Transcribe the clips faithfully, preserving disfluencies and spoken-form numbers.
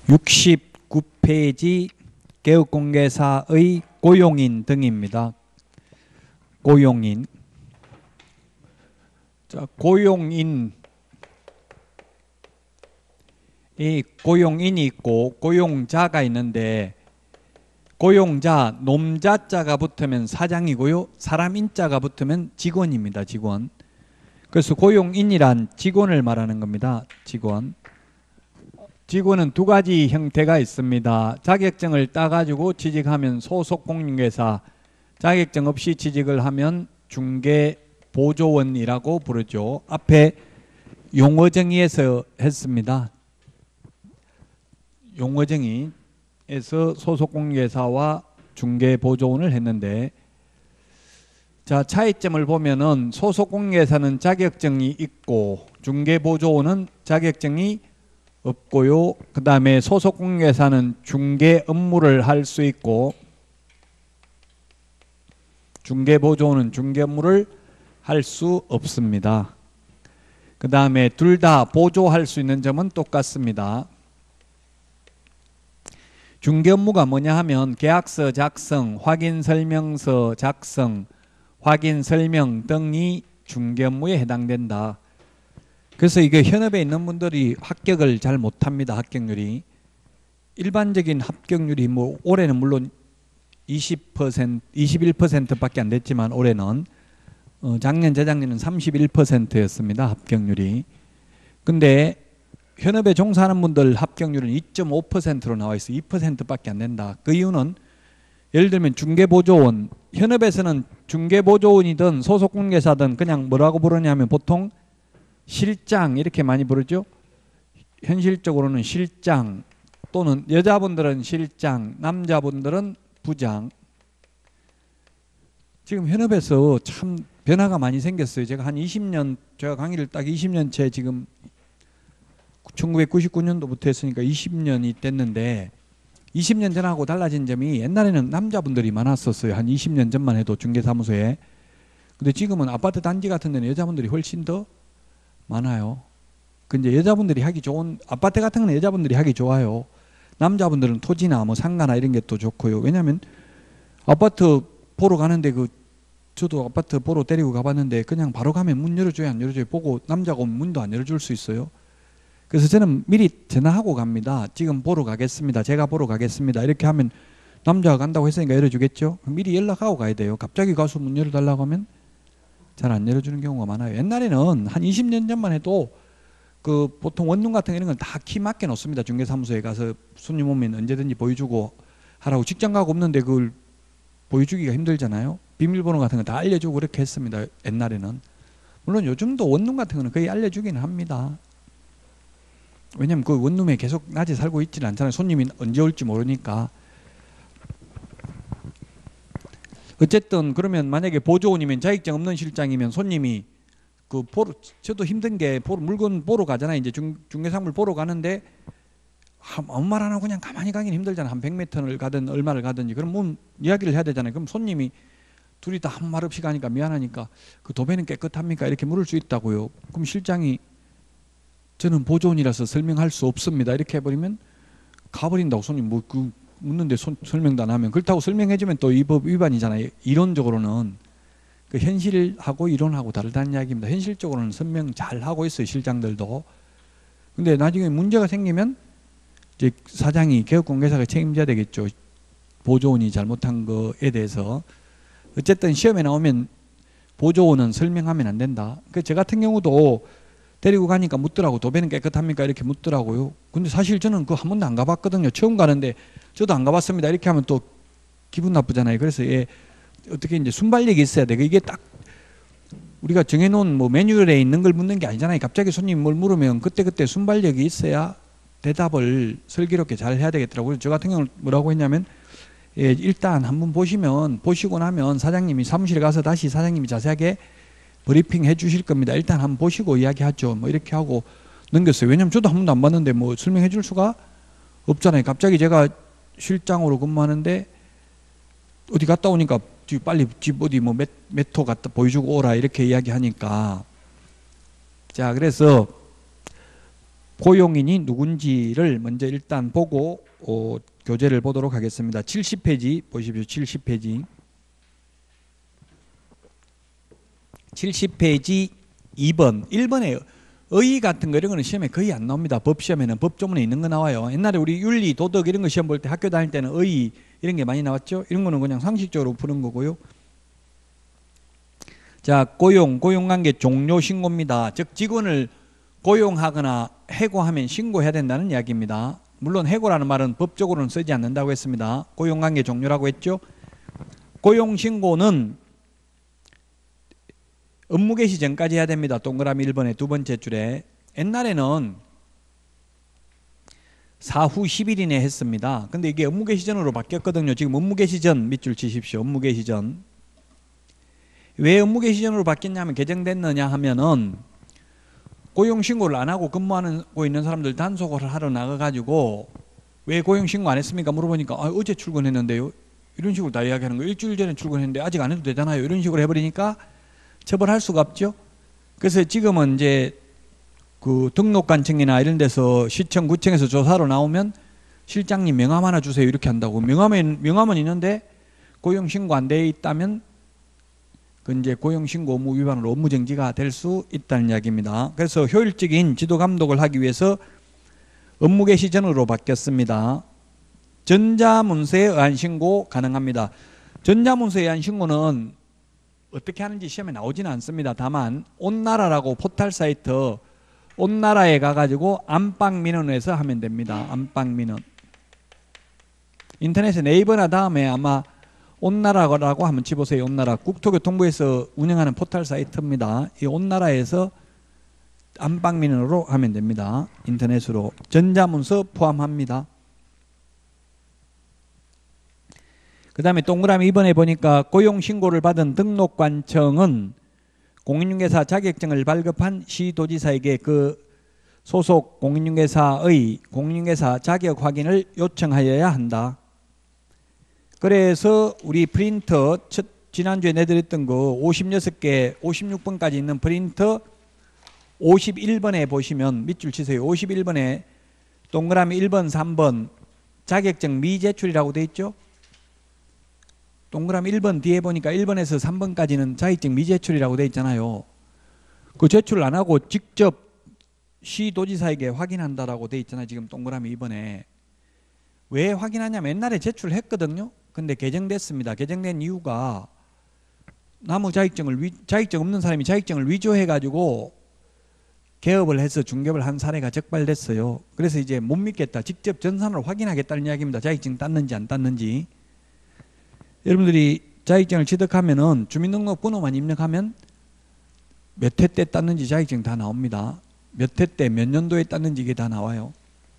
육십구 페이지 개업공개사의 고용인 등입니다. 고용인. 자, 고용인. 이 고용인이 있고 고용자가 있는데, 고용자, 놈자자가 붙으면 사장이고요, 사람 인자가 붙으면 직원입니다. 직원. 그래서 고용인이란 직원을 말하는 겁니다. 직원. 직원은 두 가지 형태가 있습니다. 자격증을 따가지고 취직하면 소속공인회사, 자격증 없이 취직을 하면 중개보조원이라고 부르죠. 앞에 용어정의에서 했습니다. 용어정의에서 소속공인회사와 중개보조원을 했는데, 자, 차이점을 보면은 소속공인회사는 자격증이 있고 중개보조원은 자격증이 없고요. 그 다음에 소속공인회사는 중개 업무를 할 수 있고 중개보조원은 중개 업무를 할 수 없습니다. 그 다음에 둘 다 보조할 수 있는 점은 똑같습니다. 중개 업무가 뭐냐 하면 계약서 작성, 확인설명서 작성, 확인설명 등이 중개 업무에 해당된다. 그래서 이게 현업에 있는 분들이 합격을 잘 못합니다. 합격률이. 일반적인 합격률이 뭐 올해는 물론 이십 퍼센트, 이십일 퍼센트밖에 안 됐지만 올해는 어, 작년, 재작년은 삼십일 퍼센트였습니다. 합격률이. 근데 현업에 종사하는 분들 합격률은 이 점 오 퍼센트로 나와 있어요. 이 퍼센트밖에 안 된다. 그 이유는 예를 들면 중개보조원, 현업에서는 중개보조원이든 소속공인회사든 그냥 뭐라고 부르냐면 보통 실장 이렇게 많이 부르죠. 현실적으로는 실장, 또는 여자분들은 실장, 남자분들은 부장. 지금 현업에서 참 변화가 많이 생겼어요. 제가 한 이십 년, 제가 강의를 딱 이십 년째 지금 천구백구십구 년도부터 했으니까 이십 년이 됐는데, 이십 년 전하고 달라진 점이, 옛날에는 남자분들이 많았었어요. 한 이십 년 전만 해도 중개사무소에. 근데 지금은 아파트 단지 같은 데는 여자분들이 훨씬 더 많아요. 근데 여자분들이 하기 좋은, 아파트 같은 건 여자분들이 하기 좋아요. 남자분들은 토지나 뭐 상가나 이런 게 또 좋고요. 왜냐면 아파트 보러 가는데, 그 저도 아파트 보러 데리고 가봤는데 그냥 바로 가면 문 열어줘야 안 열어줘야 보고, 남자가 오면 문도 안 열어줄 수 있어요. 그래서 저는 미리 전화하고 갑니다. 지금 보러 가겠습니다. 제가 보러 가겠습니다. 이렇게 하면 남자가 간다고 했으니까 열어주겠죠. 미리 연락하고 가야 돼요. 갑자기 가서 문 열어달라고 하면 잘 안 열어주는 경우가 많아요. 옛날에는 한 이십 년 전만 해도 그 보통 원룸 같은 이런 건 다 키 맞게 놓습니다. 중개사무소에 가서 손님 오면 언제든지 보여주고 하라고. 직장 가고 없는데 그걸 보여주기가 힘들잖아요. 비밀번호 같은 거 다 알려주고 그렇게 했습니다. 옛날에는. 물론 요즘도 원룸 같은 거는 거의 알려주기는 합니다. 왜냐면 그 원룸에 계속 낮에 살고 있지는 않잖아요. 손님이 언제 올지 모르니까. 어쨌든 그러면 만약에 보조원이면, 자격증 없는 실장이면 손님이 그 보러, 저도 힘든 게 보러, 물건 보러 가잖아요. 이제 중, 중개상물 보러 가는데 아무 말 안 하고 그냥 가만히 가기는 힘들잖아요. 한 백 미터를 가든 얼마를 가든지. 그럼 뭐 이야기를 해야 되잖아요. 그럼 손님이 둘이 다 아무 말 없이 가니까 미안하니까 그 도배는 깨끗합니까? 이렇게 물을 수 있다고요. 그럼 실장이 저는 보조원이라서 설명할 수 없습니다. 이렇게 해버리면 가버린다고. 손님 뭐 그 묻는데 손, 설명도 안 하면. 그렇다고 설명해주면 또 이 법 위반이잖아요. 이론적으로는. 그 현실하고 이론하고 다르다는 이야기입니다. 현실적으로는 설명 잘 하고 있어요. 실장들도. 근데 나중에 문제가 생기면 이제 사장이, 개업공개사가 책임져야 되겠죠. 보조원이 잘못한 거에 대해서. 어쨌든 시험에 나오면 보조원은 설명하면 안 된다. 그 저 같은 경우도 데리고 가니까 묻더라고. 도배는 깨끗합니까? 이렇게 묻더라고요. 근데 사실 저는 그거 한 번도 안 가봤거든요. 처음 가는데 저도 안 가봤습니다. 이렇게 하면 또 기분 나쁘잖아요. 그래서 예, 어떻게 이제 순발력이 있어야 돼. 이게 딱 우리가 정해놓은 뭐 매뉴얼에 있는 걸 묻는 게 아니잖아요. 갑자기 손님이 뭘 물으면 그때그때 순발력이 있어야 대답을 슬기롭게 잘 해야 되겠더라고요. 저 같은 경우는 뭐라고 했냐면, 예, 일단 한번 보시면, 보시고 나면 사장님이 사무실에 가서 다시 사장님이 자세하게 브리핑 해 주실 겁니다. 일단 한번 보시고 이야기하죠. 뭐 이렇게 하고 넘겼어요. 왜냐면 저도 한 번도 안 봤는데 뭐 설명해 줄 수가 없잖아요. 갑자기 제가 실장으로 근무하는데 어디 갔다 오니까 빨리 집 어디 뭐 몇, 몇 호 갔다 보여주고 오라 이렇게 이야기하니까. 자, 그래서 고용인이 누군지를 먼저 일단 보고 어, 교재를 보도록 하겠습니다. 칠십 페이지 보십시오. 칠십 페이지. 칠십 페이지 이 번. 일 번에 의 같은 거 이런 거는 시험에 거의 안 나옵니다. 법 시험에는 법조문에 있는 거 나와요. 옛날에 우리 윤리, 도덕 이런 거 시험 볼 때 학교 다닐 때는 의 이런 게 많이 나왔죠. 이런 거는 그냥 상식적으로 푸는 거고요. 자, 고용, 고용관계 종료 신고입니다. 즉 직원을 고용하거나 해고하면 신고해야 된다는 이야기입니다. 물론 해고라는 말은 법적으로는 쓰지 않는다고 했습니다. 고용관계 종료라고 했죠. 고용신고는 업무 개시 전까지 해야 됩니다. 동그라미 일 번의 두 번째 줄에. 옛날에는 사후 십 일 이내 했습니다. 근데 이게 업무 개시 전으로 바뀌었거든요. 지금 업무 개시 전 밑줄 치십시오. 업무 개시 전. 왜 업무 개시 전으로 바뀌었냐면 개정됐느냐 하면은 고용신고를 안 하고 근무하고 있는 사람들 단속을 하러 나가가지고 왜 고용신고 안 했습니까? 물어보니까 아, 어제 출근했는데요. 이런 식으로 다 이야기하는 거예요. 일주일 전에 출근했는데 아직 안 해도 되잖아요. 이런 식으로 해버리니까 처벌할 수가 없죠. 그래서 지금은 이제 그 등록관청이나 이런 데서 시청, 구청에서 조사로 나오면 실장님 명함 하나 주세요. 이렇게 한다고. 명함은, 명함은 있는데 고용신고 안 돼 있다면 그 이제 고용신고 업무 위반으로 업무정지가 될 수 있다는 이야기입니다. 그래서 효율적인 지도 감독을 하기 위해서 업무 개시 전으로 바뀌었습니다. 전자문서에 의한 신고 가능합니다. 전자문서에 의한 신고는 어떻게 하는지 시험에 나오지는 않습니다. 다만 온나라라고 포털 사이트 온나라에 가가지고 안방민원에서 하면 됩니다. 안방민원. 인터넷에 네이버나 다음에 아마 온나라라고 한번 치보세요. 온나라. 국토교통부에서 운영하는 포털 사이트입니다. 이 온나라에서 안방민원으로 하면 됩니다. 인터넷으로. 전자문서 포함합니다. 그 다음에 동그라미 이 번에 보니까 고용신고를 받은 등록관청은 공인중개사 자격증을 발급한 시도지사에게 그 소속 공인중개사의 공인중개사 자격 확인을 요청하여야 한다. 그래서 우리 프린터 첫 지난주에 내드렸던 거 오십육 개 오십육 번까지 있는 프린터 오십일 번에 보시면 밑줄 치세요. 오십일 번에 동그라미 일 번, 삼 번 자격증 미제출이라고 돼 있죠. 동그라미 일 번 뒤에 보니까 일 번에서 삼 번까지는 자격증 미제출이라고 돼 있잖아요. 그 제출을 안 하고 직접 시도지사에게 확인한다라고 돼 있잖아요. 지금 동그라미 이 번에. 왜 확인하냐면 옛날에 제출했거든요. 근데 개정됐습니다. 개정된 이유가 나무 자격증을 위, 자격증 없는 사람이 자격증을 위조해가지고 개업을 해서 중개업을 한 사례가 적발됐어요. 그래서 이제 못 믿겠다. 직접 전산으로 확인하겠다는 이야기입니다. 자격증 땄는지 안 땄는지. 여러분들이 자격증을 취득하면은 주민등록번호만 입력하면 몇 회 때 땄는지 자격증 다 나옵니다. 몇 회 때 몇 년도에 땄는지 이게 다 나와요.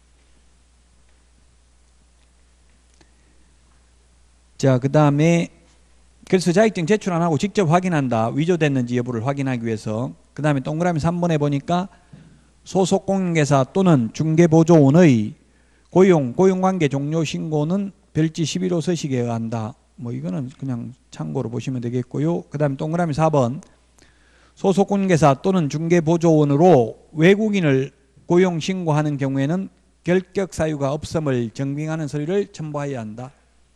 자, 그 다음에 그래서 자격증 제출 안 하고 직접 확인한다. 위조됐는지 여부를 확인하기 위해서. 그 다음에 동그라미 삼 번에 보니까 소속 공인중개사 또는 중개보조원의 고용, 고용관계 종료 신고는 별지 십일 호 서식에 의한다. 뭐 이거는 그냥 참고로 보시면 되겠고요. 그 다음에 동그라미 사 번 소속 공인중개사 또는 중개보조원으로 외국인을 고용 신고하는 경우에는 결격 사유가 없음을 증빙하는 서류를 첨부해야 한다.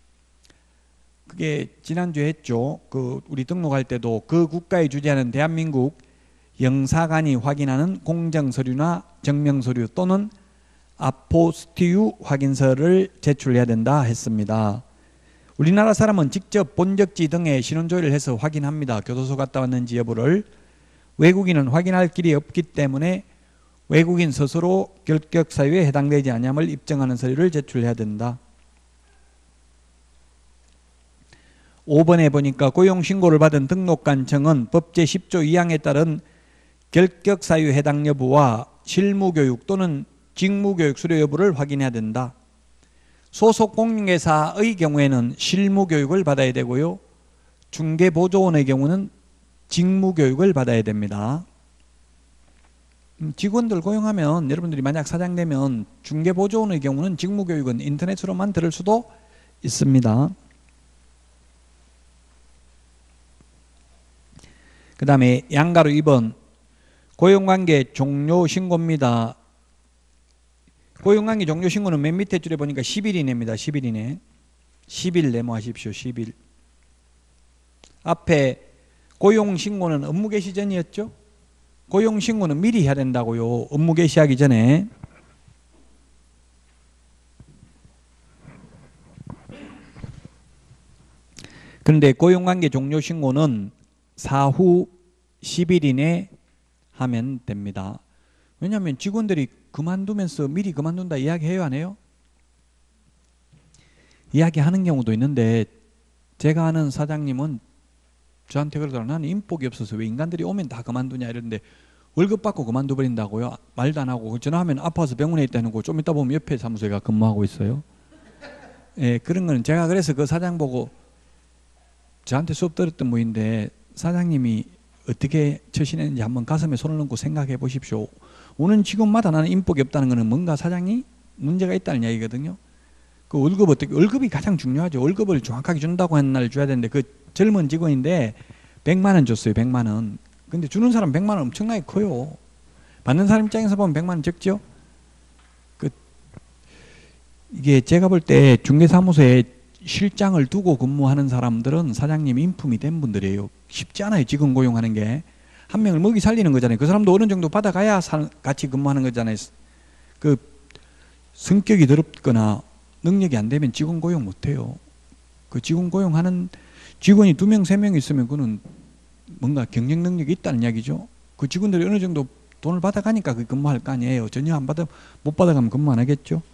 그게 지난주에 했죠. 그 우리 등록할 때도 그 국가에 주재하는 대한민국 영사관이 확인하는 공정서류나 증명서류 또는 아포스티유 확인서를 제출해야 된다 했습니다. 우리나라 사람은 직접 본적지 등에 신원조회를 해서 확인합니다. 교도소 갔다 왔는지 여부를. 외국인은 확인할 길이 없기 때문에 외국인 스스로 결격 사유에 해당되지 않음을 입증하는 서류를 제출해야 된다. 오 번에 보니까 고용신고를 받은 등록관청은 법 제십 조 이 항에 따른 결격사유 해당 여부와 실무교육 또는 직무교육 수료 여부를 확인해야 된다. 소속 공인중개사의 경우에는 실무교육을 받아야 되고요. 중개보조원의 경우는 직무교육을 받아야 됩니다. 직원들 고용하면 여러분들이 만약 사장 되면 중개보조원의 경우는 직무교육은 인터넷으로만 들을 수도 있습니다. 그 다음에 양가로 이 번 고용관계 종료 신고입니다. 고용관계 종료 신고는 맨 밑에 줄에 보니까 십 일 이내입니다. 십 일 이내. 십 일 메모하십시오. 십 일. 앞에 고용신고는 업무 개시 전이었죠? 고용신고는 미리 해야 된다고요. 업무 개시하기 전에. 그런데 고용관계 종료 신고는 사후 십 일 이내 하면 됩니다. 왜냐하면 직원들이 그만두면서 미리 그만둔다 이야기해요, 안 해요? 이야기하는 경우도 있는데 제가 아는 사장님은 저한테 그러더라고요. 나는 인복이 없어서 왜 인간들이 오면 다 그만두냐 이러는데 월급 받고 그만둬 버린다고요. 말도 안 하고 전화하면 아파서 병원에 있다는 거 좀 이따 보면 옆에 사무소에 가 근무하고 있어요. 예, 그런 거는 제가 그래서 그 사장 보고 저한테 수업 들었던 분인데 사장님이 어떻게 처신했는지 한번 가슴에 손을 얹고 생각해 보십시오. 오는 직원마다 나는 인복이 없다는 거는 뭔가 사장이 문제가 있다는 이야기거든요. 그 월급 어떻게, 월급이 가장 중요하죠. 월급을 정확하게 준다고 한 날 줘야 되는데 그 젊은 직원인데 백만 원 줬어요. 백만 원. 근데 주는 사람 백만 원 엄청나게 커요. 받는 사람 입장에서 보면 백만 원 적죠. 그 이게 제가 볼 때 중개사무소에 실장을 두고 근무하는 사람들은 사장님 인품이 된 분들이에요. 쉽지 않아요. 직원 고용하는 게. 한 명을 먹이 살리는 거잖아요. 그 사람도 어느 정도 받아가야 사, 같이 근무하는 거잖아요. 그 성격이 더럽거나 능력이 안 되면 직원 고용 못 해요. 그 직원 고용하는 직원이 두 명, 세 명 있으면 그는 뭔가 경쟁 능력이 있다는 이야기죠. 그 직원들이 어느 정도 돈을 받아가니까 그 근무할 거 아니에요. 전혀 안 받아, 못 받아가면 근무 안 하겠죠.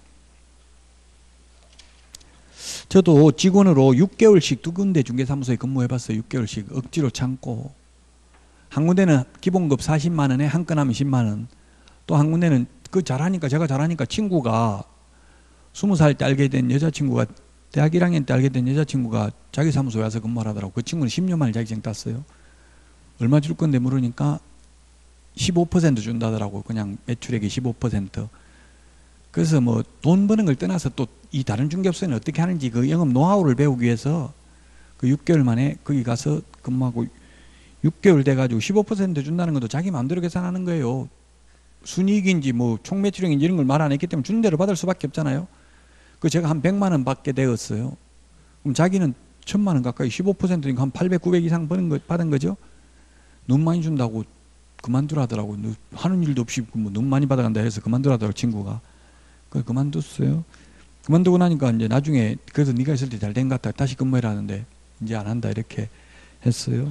저도 직원으로 육 개월씩 두 군데 중개사무소에 근무해봤어요. 육 개월씩 억지로 참고. 한 군데는 기본급 사십만 원에 한 건 하면 십만 원. 또 한 군데는 그 잘하니까 제가 잘하니까 친구가 스무 살 때 알게 된 여자친구가 대학 일 학년 때 알게 된 여자친구가 자기 사무소에 와서 근무를 하더라고. 그 친구는 십 년 만에 자격증 땄어요. 얼마 줄 건데 물으니까 십오 퍼센트 준다더라고. 그냥 매출액이 십오 퍼센트. 그래서 뭐 돈 버는 걸 떠나서 또 이 다른 중개업소에는 어떻게 하는지 그 영업 노하우를 배우기 위해서 그 육 개월 만에 거기 가서 근무하고 육 개월 돼가지고 십오 퍼센트 준다는 것도 자기 마음대로 계산하는 거예요. 순이익인지 뭐 총매출액인지 이런 걸 말 안 했기 때문에 준 대로 받을 수밖에 없잖아요. 그 제가 한 백만 원 받게 되었어요. 그럼 자기는 천만 원 가까이 십오 퍼센트니까 한 팔백, 구백 이상 버는 거, 받은 거죠. 너무 많이 준다고 그만두라더라고. 하는 일도 없이 뭐 너무 많이 받아간다 해서 그만두라더라고 친구가. 그래서 그만뒀어요. 그만두고 나니까 이제 나중에 그래서 네가 있을 때 잘 된 것 같다. 다시 근무해라 하는데 이제 안 한다 이렇게 했어요.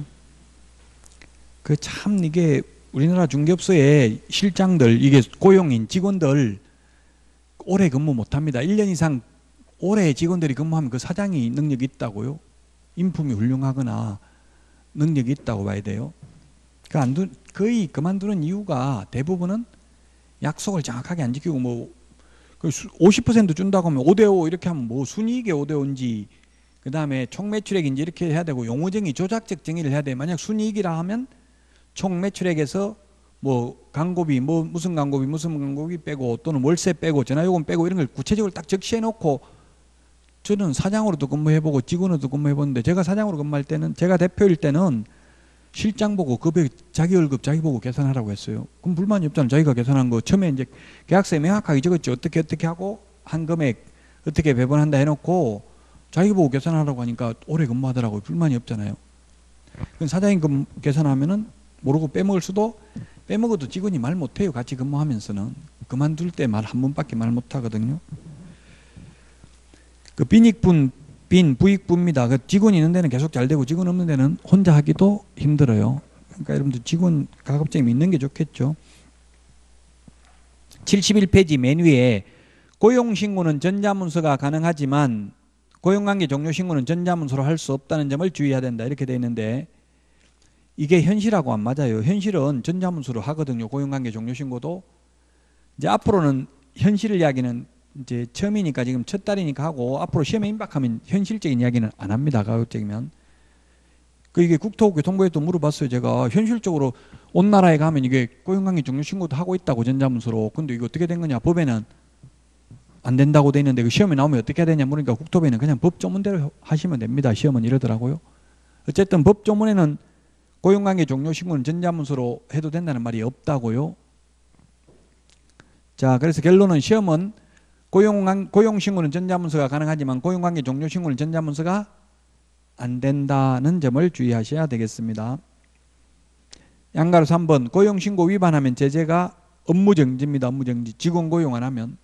그 참 이게 우리나라 중개업소의 실장들 이게 고용인 직원들 오래 근무 못합니다. 일 년 이상 오래 직원들이 근무하면 그 사장이 능력이 있다고요. 인품이 훌륭하거나 능력이 있다고 봐야 돼요. 그 안 두, 거의 그만두는 이유가 대부분은 약속을 정확하게 안 지키고 뭐 오십 퍼센트 준다고 하면 오 대 오 이렇게 하면 뭐 순이익이 오 대 오인지 그 다음에 총매출액인지 이렇게 해야 되고 용어정의 조작적 정의를 해야 돼. 만약 순이익이라 하면 총매출액에서 뭐 광고비 뭐 무슨 광고비 무슨 광고비 빼고 또는 월세 빼고 전화요금 빼고 이런 걸 구체적으로 딱 적시해 놓고 저는 사장으로도 근무해보고 직원으로도 근무해보는데 제가 사장으로 근무할 때는 제가 대표일 때는 실장 보고 급여 자기 월급 자기 보고 계산하라고 했어요. 그럼 불만이 없잖아요. 자기가 계산한 거 처음에 이제 계약서에 명확하게 적었지. 어떻게 어떻게 하고 한 금액 어떻게 배분한다 해놓고 자기 보고 계산하라고 하니까 오래 근무하더라고요. 불만이 없잖아요. 그럼 사장이 금 계산하면은 모르고 빼먹을 수도 빼먹어도 직원이 말 못해요. 같이 근무하면서는 그만둘 때 말 한 번밖에 말 못하거든요. 그 빈익분 빈 부익부입니다. 그 직원이 있는 데는 계속 잘 되고 직원 없는 데는 혼자 하기도 힘들어요. 그러니까 여러분들 직원 가급적이면 있는 게 좋겠죠. 칠십일 페이지 맨 위에 고용신고는 전자문서가 가능하지만 고용관계 종료신고는 전자문서로 할 수 없다는 점을 주의해야 된다 이렇게 되어 있는데 이게 현실하고 안 맞아요. 현실은 전자문서로 하거든요. 고용관계 종료신고도. 이제 앞으로는 현실 이야기는 이제 처음이니까 지금 첫 달이니까 하고 앞으로 시험에 임박하면 현실적인 이야기는 안 합니다. 가급적이면. 그 이게 국토교통부에도 물어봤어요. 제가 현실적으로 온 나라에 가면 이게 고용관계 종료신고도 하고 있다고 전자문서로. 근데 이거 어떻게 된 거냐. 법에는 안 된다고 돼 있는데 그 시험에 나오면 어떻게 해야 되냐 물으니까 국토부에는 그냥 법 조문대로 하시면 됩니다. 시험은 이러더라고요. 어쨌든 법 조문에는 고용관계 종료신고는 전자문서로 해도 된다는 말이 없다고요. 자, 그래서 결론은 시험은 고용, 고용신고는 전자문서가 가능하지만 고용관계 종료신고는 전자문서가 안 된다는 점을 주의하셔야 되겠습니다. 양가로 삼 번 고용신고 위반하면 제재가 업무정지입니다. 업무정지. 직원 고용 안 하면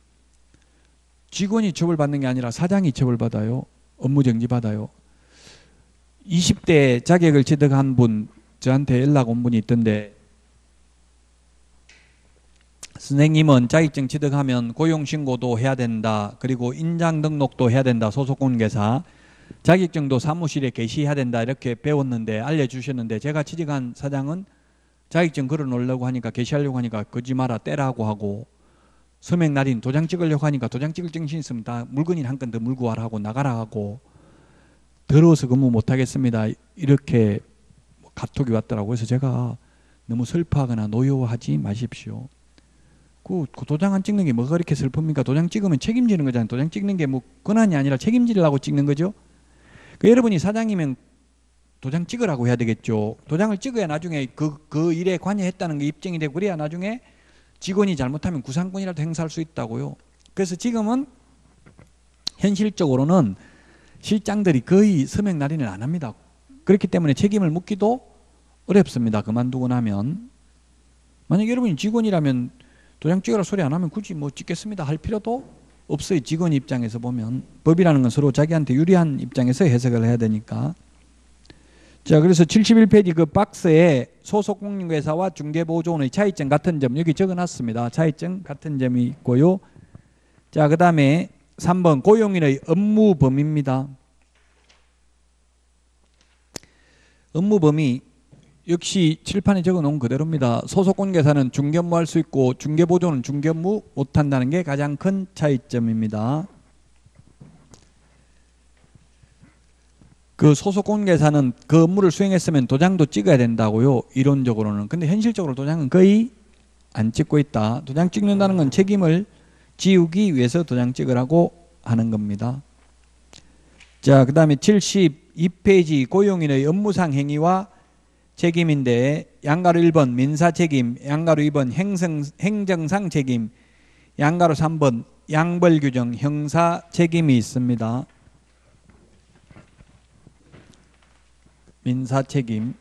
직원이 처벌받는 게 아니라 사장이 처벌받아요. 업무정지 받아요. 이십 대 자격을 취득한 분 저한테 연락 온 분이 있던데, 선생님은 자격증 취득하면 고용신고도 해야 된다. 그리고 인장등록도 해야 된다. 소속공개사. 자격증도 사무실에 게시해야 된다. 이렇게 배웠는데 알려주셨는데, 제가 취직한 사장은 자격증 걸어놓으려고 하니까, 게시하려고 하니까 끄지 마라 떼라고 하고, 서명 날인 도장 찍으려고 하니까 도장 찍을 정신 있으면 다 물건이 한 건 더 물고 와라 하고 나가라 하고, 더러워서 근무 못하겠습니다. 이렇게 카톡이 왔더라고요. 그래서 제가 너무 슬퍼하거나 노여워하지 마십시오. 그, 그 도장 안 찍는 게 뭐가 그렇게 슬픕니까? 도장 찍으면 책임지는 거잖아요. 도장 찍는 게 뭐 권한이 아니라 책임지려고 찍는 거죠. 그 여러분이 사장이면 도장 찍으라고 해야 되겠죠. 도장을 찍어야 나중에 그, 그 일에 관여했다는 게 입증이 되고, 그래야 나중에 직원이 잘못하면 구상권이라도 행사할 수 있다고요. 그래서 지금은 현실적으로는 실장들이 거의 서명 날인을 안 합니다. 그렇기 때문에 책임을 묻기도 어렵습니다. 그만두고 나면. 만약 여러분이 직원이라면 도장 찍으라 소리 안 하면 굳이 뭐 찍겠습니다 할 필요도 없어요. 직원 입장에서 보면. 법이라는 건 서로 자기한테 유리한 입장에서 해석을 해야 되니까. 자, 그래서 칠십일 페이지 그 박스에 소속공인회사와 중개보조원의 차이점 같은 점 여기 적어놨습니다. 차이점 같은 점이 있고요. 자, 그 다음에 삼 번 고용인의 업무 범위입니다. 업무 범위 역시 칠판에 적어놓은 그대로입니다. 소속공인회사는 중개업무할 수 있고 중개보조는 중개업무 못한다는 게 가장 큰 차이점입니다. 그 소속공인회사는 그 업무를 수행했으면 도장도 찍어야 된다고요. 이론적으로는. 근데 현실적으로 도장은 거의 안 찍고 있다. 도장 찍는다는 건 책임을 지우기 위해서 도장 찍으라고 하는 겁니다. 자, 그 다음에 칠십이 페이지 고용인의 업무상 행위와 책임인데, 양가로 일 번 민사책임, 양가로 이 번 행성, 행정상 책임, 양가로 삼 번 양벌규정 형사책임이 있습니다. 민사책임,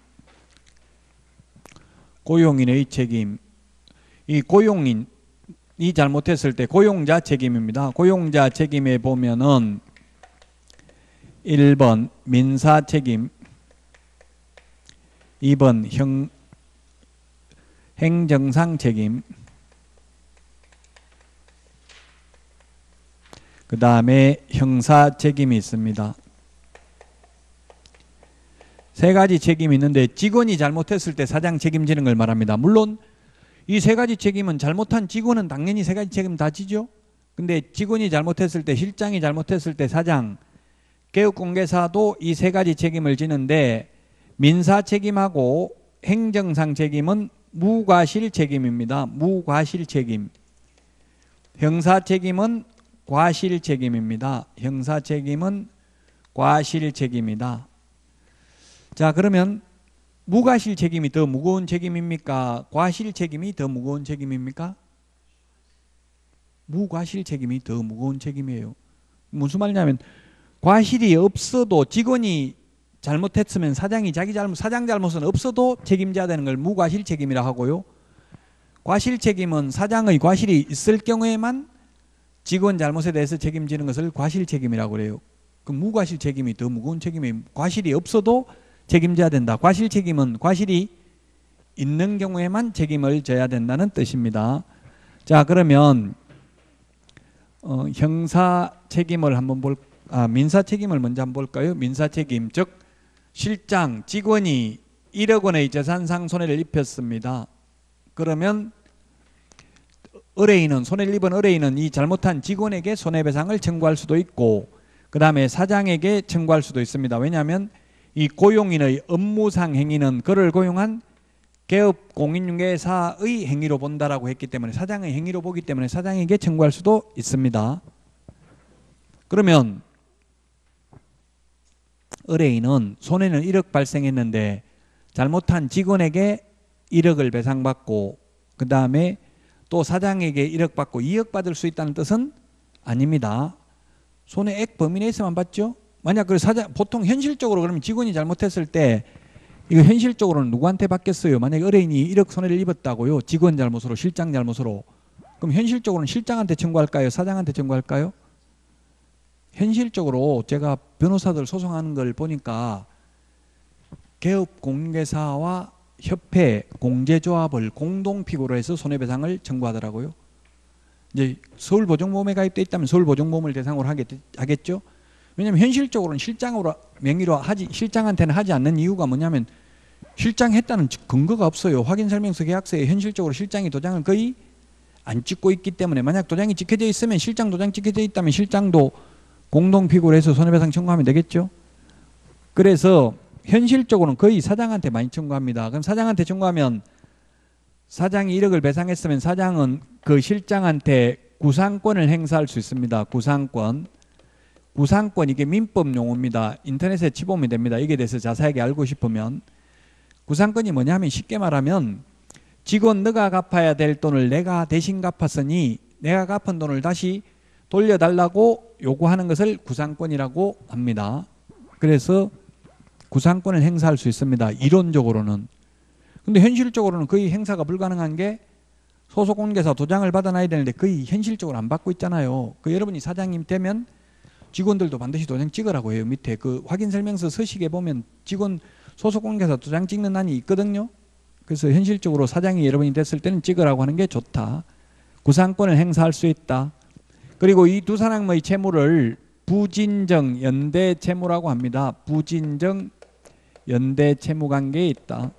고용인의 책임. 이 고용인이 잘못했을 때 고용자 책임입니다. 고용자 책임에 보면은 일 번 민사책임, 이 번 형, 행정상 책임, 그 다음에 형사 책임이 있습니다. 세 가지 책임이 있는데, 직원이 잘못했을 때 사장 책임지는 걸 말합니다. 물론 이 세 가지 책임은 잘못한 직원은 당연히 세 가지 책임 다 지죠. 근데 직원이 잘못했을 때, 실장이 잘못했을 때 사장, 개업공개사도 이 세 가지 책임을 지는데, 민사 책임하고 행정상 책임은 무과실 책임입니다. 무과실 책임. 형사 책임은 과실 책임입니다. 형사 책임은 과실 책임이다. 자, 그러면 무과실 책임이 더 무거운 책임입니까? 과실 책임이 더 무거운 책임입니까? 무과실 책임이 더 무거운 책임이에요. 무슨 말이냐면, 과실이 없어도, 직원이 잘못했으면 사장이 자기 잘못, 사장 잘못은 없어도 책임져야 되는 걸 무과실 책임이라 하고요. 과실 책임은 사장의 과실이 있을 경우에만 직원 잘못에 대해서 책임지는 것을 과실 책임이라고 그래요. 그 무과실 책임이 더 무거운 책임이에요. 과실이 없어도 책임져야 된다. 과실 책임은 과실이 있는 경우에만 책임을 져야 된다는 뜻입니다. 자, 그러면 어, 형사 책임을 한번 볼, 아, 민사 책임을 먼저 한번 볼까요? 민사 책임, 즉 실장, 직원이 일억 원의 재산상 손해를 입혔습니다. 그러면 의뢰인은, 손해를 입은 의뢰인은 이 잘못한 직원에게 손해배상을 청구할 수도 있고, 그 다음에 사장에게 청구할 수도 있습니다. 왜냐하면 이 고용인의 업무상 행위는 그를 고용한 개업공인중개사의 행위로 본다라고 했기 때문에, 사장의 행위로 보기 때문에 사장에게 청구할 수도 있습니다. 그러면 의뢰인은 손해는 일억 발생했는데 잘못한 직원에게 일억을 배상받고, 그 다음에 또 사장에게 일억 받고 이억 받을 수 있다는 뜻은 아닙니다. 손해액 범위 내에서만 받죠. 만약 그 사장 보통 현실적으로 그러면 직원이 잘못했을 때 이거 현실적으로는 누구한테 받겠어요? 만약에 의뢰인이 일억 손해를 입었다고요. 직원 잘못으로, 실장 잘못으로. 그럼 현실적으로는 실장한테 청구할까요? 사장한테 청구할까요? 현실적으로 제가 변호사들 소송하는 걸 보니까 개업공개사와 협회, 공제조합을 공동피고로 해서 손해배상을 청구하더라고요. 이제 서울보증보험에 가입돼 있다면 서울보증보험을 대상으로 하겠, 하겠죠. 왜냐하면 현실적으로는 실장으로 명의로 하지 실장한테는 하지 않는 이유가 뭐냐면 실장 했다는 근거가 없어요. 확인설명서 계약서에 현실적으로 실장이 도장을 거의 안 찍고 있기 때문에 만약 도장이 찍혀져 있으면 실장 도장 찍혀져 있다면 실장도 공동피고로 해서 손해배상 청구하면 되겠죠. 그래서 현실적으로는 거의 사장한테 많이 청구합니다. 그럼 사장한테 청구하면 사장이 일억을 배상했으면 사장은 그 실장한테 구상권을 행사할 수 있습니다. 구상권. 구상권 이게 민법 용어입니다. 인터넷에 치보면 됩니다. 이게 대해서 자세하게 알고 싶으면. 구상권이 뭐냐면 쉽게 말하면 직원 너가 갚아야 될 돈을 내가 대신 갚았으니 내가 갚은 돈을 다시 돌려달라고 요구하는 것을 구상권이라고 합니다. 그래서 구상권을 행사할 수 있습니다. 이론적으로는. 근데 현실적으로는 거의 행사가 불가능한 게 소속공개사 도장을 받아놔야 되는데 거의 현실적으로 안 받고 있잖아요. 그 여러분이 사장님 되면 직원들도 반드시 도장 찍으라고 해요. 밑에 그 확인설명서 서식에 보면 직원 소속공개사 도장 찍는 난이 있거든요. 그래서 현실적으로 사장이 여러분이 됐을 때는 찍으라고 하는 게 좋다. 구상권을 행사할 수 있다. 그리고 이 두 사람의 채무를 부진정 연대 채무라고 합니다. 부진정 연대 채무 관계에 있다.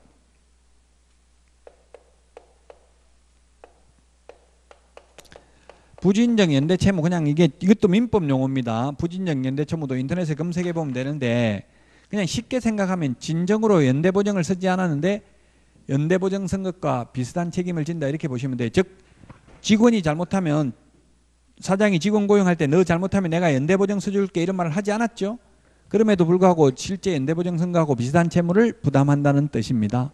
부진정 연대 채무 그냥 이게 이것도 민법 용어입니다. 부진정 연대 채무도 인터넷에 검색해 보면 되는데 그냥 쉽게 생각하면 진정으로 연대 보증을 쓰지 않았는데 연대 보증 쓴 것과 비슷한 책임을 진다 이렇게 보시면 돼요. 즉 직원이 잘못하면 사장이 직원 고용할 때 너 잘못하면 내가 연대 보증 써줄게 이런 말을 하지 않았죠. 그럼에도 불구하고 실제 연대 보증 쓴 거하고 비슷한 채무를 부담한다는 뜻입니다.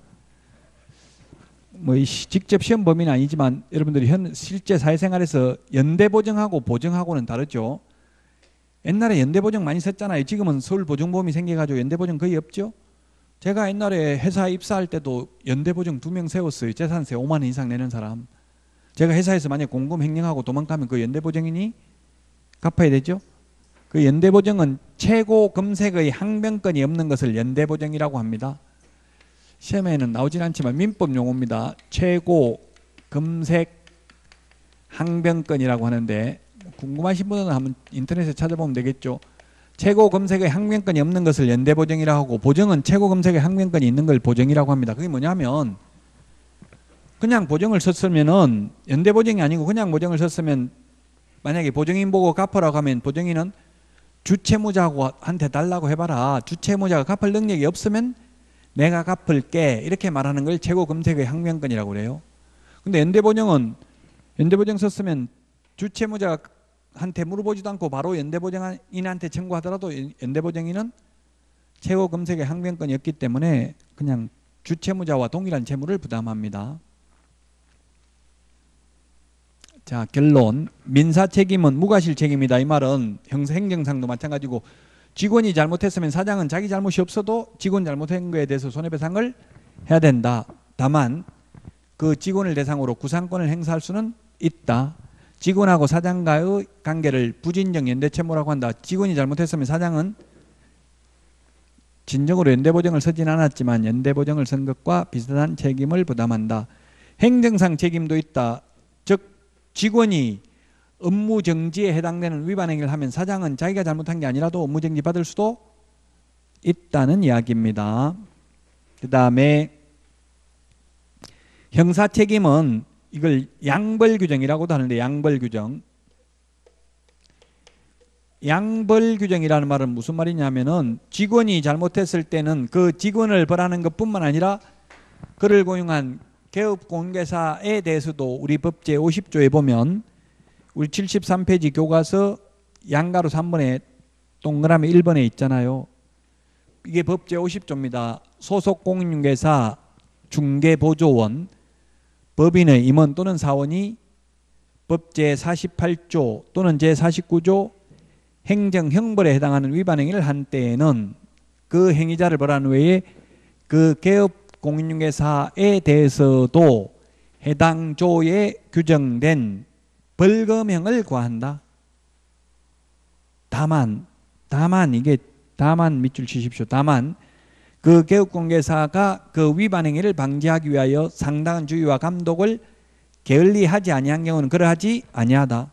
뭐 직접 시험 범위는 아니지만 여러분들이 현 실제 사회생활에서 연대 보증하고 보증하고는 다르죠. 옛날에 연대 보증 많이 썼잖아요. 지금은 서울보증보험이 생겨가지고 연대 보증 거의 없죠. 제가 옛날에 회사에 입사할 때도 연대 보증 두 명 세웠어요. 재산세 오만 원 이상 내는 사람. 제가 회사에서 만약 공금 횡령하고 도망가면 그 연대 보증인이 갚아야 되죠. 그 연대 보증은 최고 금색의 항변권이 없는 것을 연대 보증이라고 합니다. 시험에는 나오진 않지만 민법 용어입니다. 최고 금색 항변권이라고 하는데 궁금하신 분은 한번 인터넷에 찾아보면 되겠죠. 최고 금색의 항변권이 없는 것을 연대 보증이라고 하고 보증은 최고 금색의 항변권이 있는 걸 보증이라고 합니다. 그게 뭐냐면 그냥 보증을 썼으면은 연대 보증이 아니고 그냥 보증을 썼으면 만약에 보증인 보고 갚으라고 하면 보증인은 주채무자한테 달라고 해봐라. 주채무자가 갚을 능력이 없으면 내가 갚을게 이렇게 말하는 걸 최고 금색의 항변권이라고 그래요. 근데 연대보증은 연대보증 썼으면 주채무자한테 물어보지도 않고 바로 연대보증인한테 청구하더라도 연대보증인은 최고 금색의 항변권이었기 때문에 그냥 주채무자와 동일한 채무를 부담합니다. 자, 결론. 민사책임은 무과실 책임이다. 이 말은 형사 행정상도 마찬가지고 직원이 잘못했으면 사장은 자기 잘못이 없어도 직원 잘못한 거에 대해서 손해배상을 해야 된다. 다만 그 직원을 대상으로 구상권을 행사할 수는 있다. 직원하고 사장과의 관계를 부진정 연대채무라고 한다. 직원이 잘못했으면 사장은 진정으로 연대보증을 쓰진 않았지만 연대보증을 쓴 것과 비슷한 책임을 부담한다. 행정상 책임도 있다. 즉 직원이 업무정지에 해당되는 위반 행위를 하면 사장은 자기가 잘못한 게 아니라도 업무정지 받을 수도 있다는 이야기입니다. 그 다음에 형사책임은 이걸 양벌규정이라고도 하는데 양벌규정. 양벌규정이라는 말은 무슨 말이냐면은 직원이 잘못했을 때는 그 직원을 벌하는 것뿐만 아니라 그를 고용한 개업공개사에 대해서도 우리 법 제오십 조에 보면 우리 칠십삼 페이지 교과서 양가로 삼 번에 동그라미 일 번에 있잖아요. 이게 법 제오십 조입니다. 소속공인중개사 중개보조원 법인의 임원 또는 사원이 법 제사십팔 조 또는 제사십구 조 행정형벌에 해당하는 위반 행위를 한 때에는 그 행위자를 벌하는 외에 그 개업 공인중개사에 대해서도 해당 조에 규정된 벌금형을 과한다. 다만 다만 이게 다만 밑줄 치십시오. 다만 그 개업공개사가 그 위반 행위를 방지하기 위하여 상당한 주의와 감독을 게을리하지 아니한 경우는 그러하지 아니하다.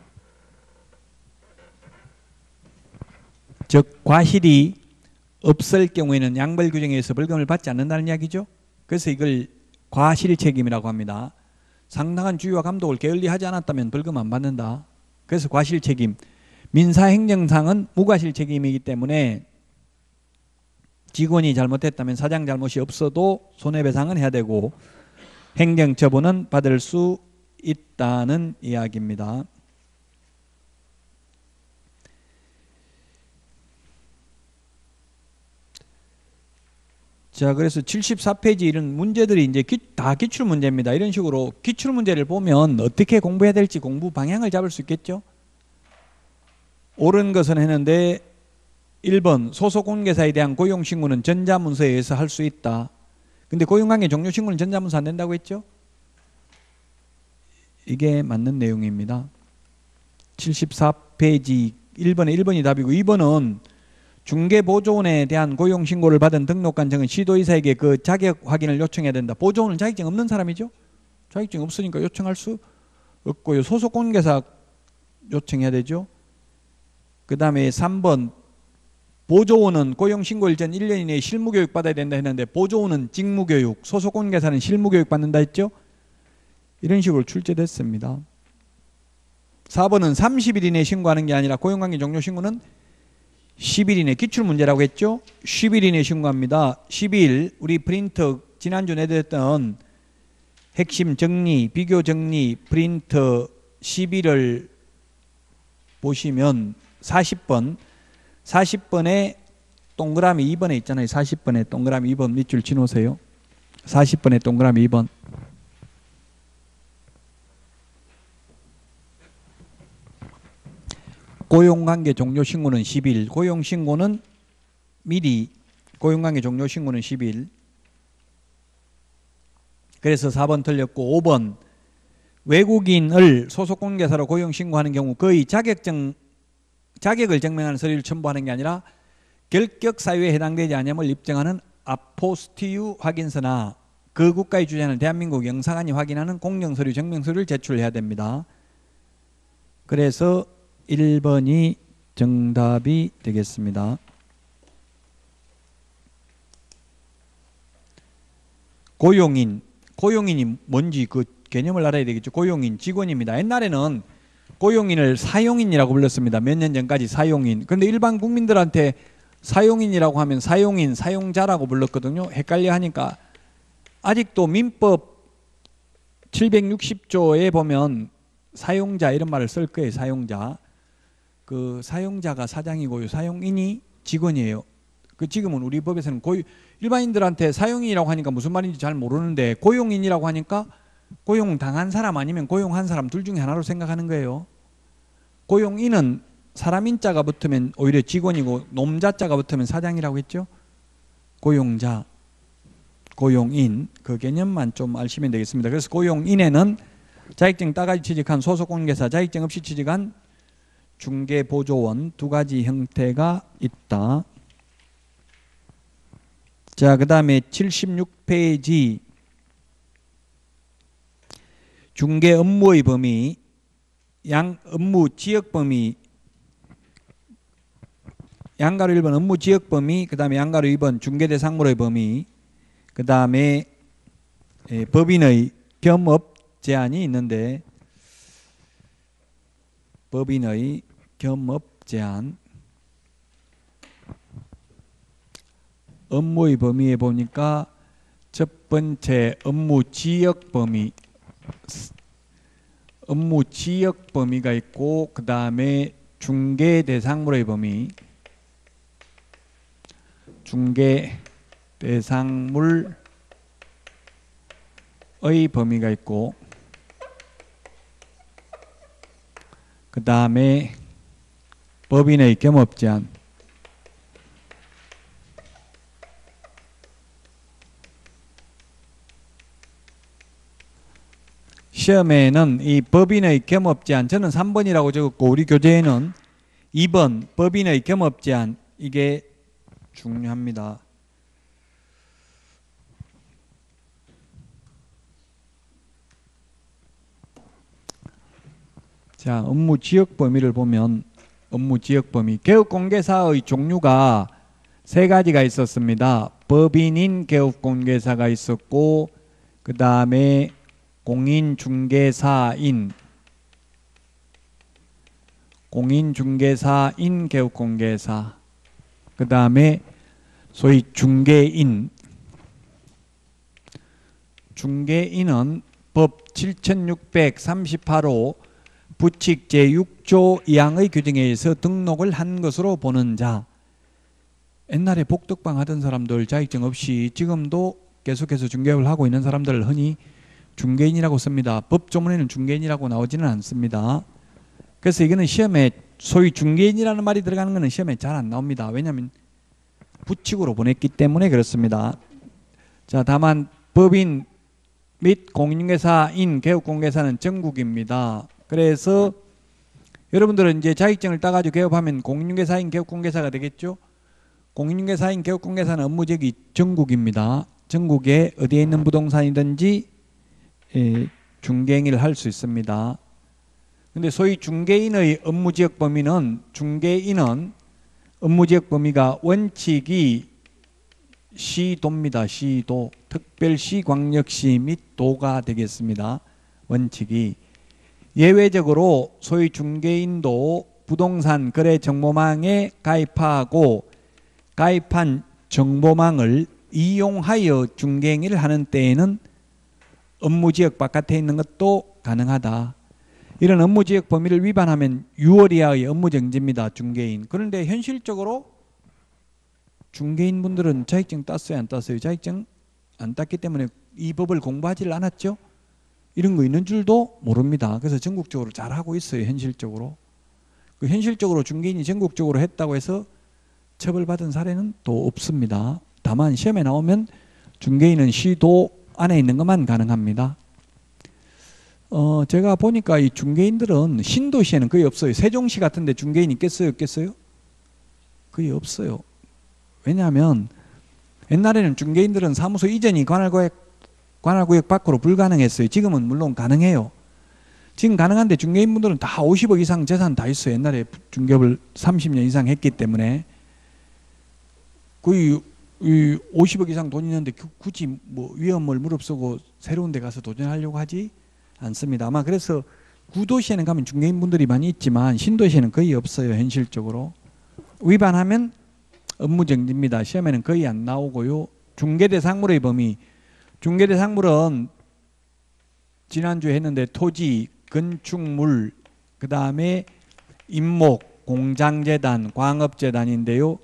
즉 과실이 없을 경우에는 양벌 규정에 의해서 벌금을 받지 않는다는 이야기죠. 그래서 이걸 과실 책임이라고 합니다. 상당한 주의와 감독을 게을리하지 않았다면 벌금 안 받는다. 그래서 과실 책임. 민사행정상은 무과실 책임이기 때문에 직원이 잘못했다면 사장 잘못이 없어도 손해배상은 해야 되고 행정처분은 받을 수 있다는 이야기입니다. 자, 그래서 칠십사 페이지 이런 문제들이 이제 기, 다 기출 문제입니다. 이런 식으로 기출 문제를 보면 어떻게 공부해야 될지 공부 방향을 잡을 수 있겠죠. 옳은 것은 했는데 일 번 소속공개사에 대한 고용신고는 전자문서에 의해서 할 수 있다. 근데 고용관계 종료신고는 전자문서 안 된다고 했죠. 이게 맞는 내용입니다. 칠십사 페이지 일 번에 일 번이 답이고 이 번은 중개보조원에 대한 고용신고를 받은 등록관청은 시도이사에게 그 자격 확인을 요청해야 된다. 보조원은 자격증 없는 사람이죠. 자격증 없으니까 요청할 수 없고요. 소속공개사 요청해야 되죠. 그 다음에 삼 번 보조원은 고용신고일 전 일 년 이내에 실무교육 받아야 된다 했는데 보조원은 직무교육, 소속공개사는 실무교육 받는다 했죠. 이런 식으로 출제됐습니다. 사 번은 삼십 일 이내에 신고하는 게 아니라 고용관계 종료 신고는 십 일 이내 기출문제라고 했죠. 십 일 이내에 신고합니다. 십 일 우리 프린터 지난주 내드렸던 핵심 정리, 비교 정리 프린터 십 일을 보시면 사십 번 사십 번에 동그라미 이 번에 있잖아요. 사십 번에 동그라미 이 번 밑줄 치놓으세요. 사십 번에 동그라미 이 번. 고용관계 종료신고는 십 일. 고용신고는 미리 고용관계 종료신고는 십 일. 그래서 사 번 틀렸고 오 번 외국인을 소속공개사로 고용신고하는 경우 거의 자격증 자격을 증명하는 서류를 첨부하는 게 아니라 결격 사유에 해당되지 않음을 입증하는 아포스티유 확인서나 그 국가의 주재하는 대한민국 영사관이 확인하는 공정서류 증명서류를 제출해야 됩니다. 그래서 일 번이 정답이 되겠습니다. 고용인, 고용인이 뭔지 그 개념을 알아야 되겠죠. 고용인, 직원입니다. 옛날에는 고용인을 사용인이라고 불렀습니다. 몇 년 전까지 사용인. 그런데 일반 국민들한테 사용인이라고 하면 사용인, 사용자라고 불렀거든요. 헷갈려 하니까 아직도 민법 칠백육십 조에 보면 사용자 이런 말을 쓸 거예요. 사용자. 그 사용자가 사장이고요. 사용인이 직원이에요. 그 지금은 우리 법에서는 고유, 일반인들한테 사용인이라고 하니까 무슨 말인지 잘 모르는데 고용인이라고 하니까 고용당한 사람 아니면 고용한 사람 둘 중에 하나로 생각하는 거예요. 고용인은 사람 인자가 붙으면 오히려 직원이고 놈자자가 붙으면 사장이라고 했죠. 고용자, 고용인 그 개념만 좀 아시면 되겠습니다. 그래서 고용인에는 자격증 따가지 취직한 소속공개사, 자격증 없이 취직한 중개보조원 두 가지 형태가 있다. 자, 그 다음에 칠십육 페이지 중개 업무의 범위, 양 업무 지역 범위, 양가로 일 번 업무 지역 범위, 그 다음에 양가로 이 번 중개 대상물의 범위, 그 다음에 법인의 겸업 제한이 있는데 법인의 겸업 제한 업무의 범위에 보니까 첫 번째 업무 지역 범위 업무 지역 범위가 있고 그 다음에 중개 대상물의 범위 중개 대상물의 범위가 있고 그 다음에 법인의 겸업제한, 시험에는 이 법인의 겸업제한, 저는 삼 번이라고 적었고 우리 교재에는 이 번 법인의 겸업제한, 이게 중요합니다. 자, 업무 지역 범위를 보면 업무 지역 범위, 개업공개사의 종류가 세 가지가 있었습니다. 법인인 개업공개사가 있었고, 그 다음에 공인중개사인, 공인중개사인 개업공개사, 그 다음에 소위 중개인, 중개인은 법 칠천육백삼십팔 호 부칙 제육 조 이 항의 규정에 의해서 등록을 한 것으로 보는 자. 옛날에 복덕방 하던 사람들 자격증 없이 지금도 계속해서 중개업을 하고 있는 사람들을 흔히 중개인이라고 씁니다. 법조문에는 중개인이라고 나오지는 않습니다. 그래서 이거는 시험에 소위 중개인이라는 말이 들어가는 것은 시험에 잘 안 나옵니다. 왜냐하면 부칙으로 보냈기 때문에 그렇습니다. 자, 다만 법인 및 공인중개사인 개업공개사는 전국입니다. 그래서 여러분들은 이제 자격증을 따가지고 개업하면 공인중개사인 개업공개사가 되겠죠. 공인중개사인 개업공개사는 업무지역이 전국입니다. 전국에 어디에 있는 부동산이든지 예, 중개행위를 할 수 있습니다. 근데 소위 중개인의 업무지역 범위는, 중개인은 업무지역 범위가 원칙이 시도입니다. 시도, 특별시, 광역시 및 도가 되겠습니다. 원칙이. 예외적으로 소위 중개인도 부동산 거래 정보망에 가입하고 가입한 정보망을 이용하여 중개행위를 하는 때에는 업무지역 바깥에 있는 것도 가능하다. 이런 업무지역 범위를 위반하면 육 월 이하의 업무정지입니다. 중개인. 그런데 현실적으로 중개인분들은 자격증 땄어요, 안 땄어요? 자격증 안 땄기 때문에 이 법을 공부하지 않았죠? 이런 거 있는 줄도 모릅니다. 그래서 전국적으로 잘하고 있어요. 현실적으로. 그 현실적으로 중개인이 전국적으로 했다고 해서 처벌받은 사례는 또 없습니다. 다만 시험에 나오면 중개인은 시도 안에 있는 것만 가능합니다. 어, 제가 보니까 이 중개인들은 신도시에는 거의 없어요. 세종시 같은 데 중개인 있겠어요? 없겠어요? 거의 없어요. 왜냐하면 옛날에는 중개인들은 사무소 이전이 관할구역, 관할구역 밖으로 불가능했어요. 지금은 물론 가능해요. 지금 가능한데 중개인분들은 다 오십억 이상 재산 다 있어요. 옛날에 중개업을 삼십 년 이상 했기 때문에. 거의 이 오십억 이상 돈 있는데 굳이 뭐 위험을 무릅쓰고 새로운 데 가서 도전하려고 하지 않습니다. 아마 그래서 구도시에는 가면 중개인분들이 많이 있지만 신도시에는 거의 없어요. 현실적으로. 위반하면 업무정지입니다. 시험에는 거의 안 나오고요. 중개대상물의 범위. 중개대상물은 지난주에 했는데 토지, 건축물, 그 다음에 임목, 공장재단, 광업재단인데요.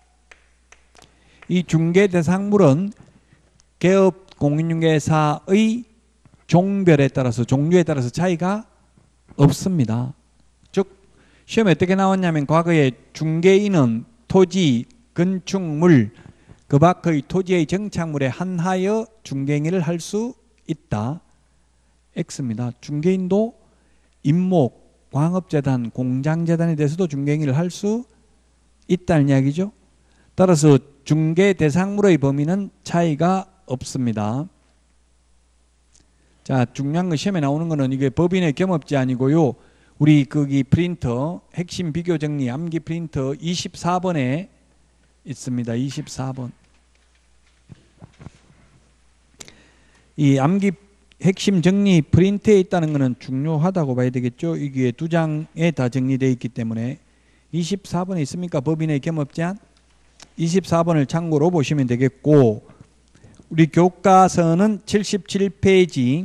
이 중개대상물은 개업 공인중개사의 종별에 따라서, 종류에 따라서 차이가 없습니다. 즉 시험에 어떻게 나왔냐면 과거에 중개인은 토지, 건축물, 그 밖의 토지의 정착물에 한하여 중개행위를 할 수 있다. X입니다. 중개인도 임목, 광업재단, 공장재단에 대해서도 중개행위를 할 수 있다는 이야기죠. 따라서 중개 대상물의 범위는 차이가 없습니다. 자, 중요한 거 시험에 나오는 거는 이게 법인의 겸업제한이고요. 우리 거기 프린터 핵심 비교 정리 암기 프린터 이십사 번에 있습니다. 이십사 번. 이 암기 핵심 정리 프린트에 있다는 것은 중요하다고 봐야 되겠죠. 이게 두 장에 다 정리되어 있기 때문에. 이십사 번에 있습니까? 법인의 겸업제한. 이십사 번을 참고로 보시면 되겠고, 우리 교과서는 칠십칠 페이지.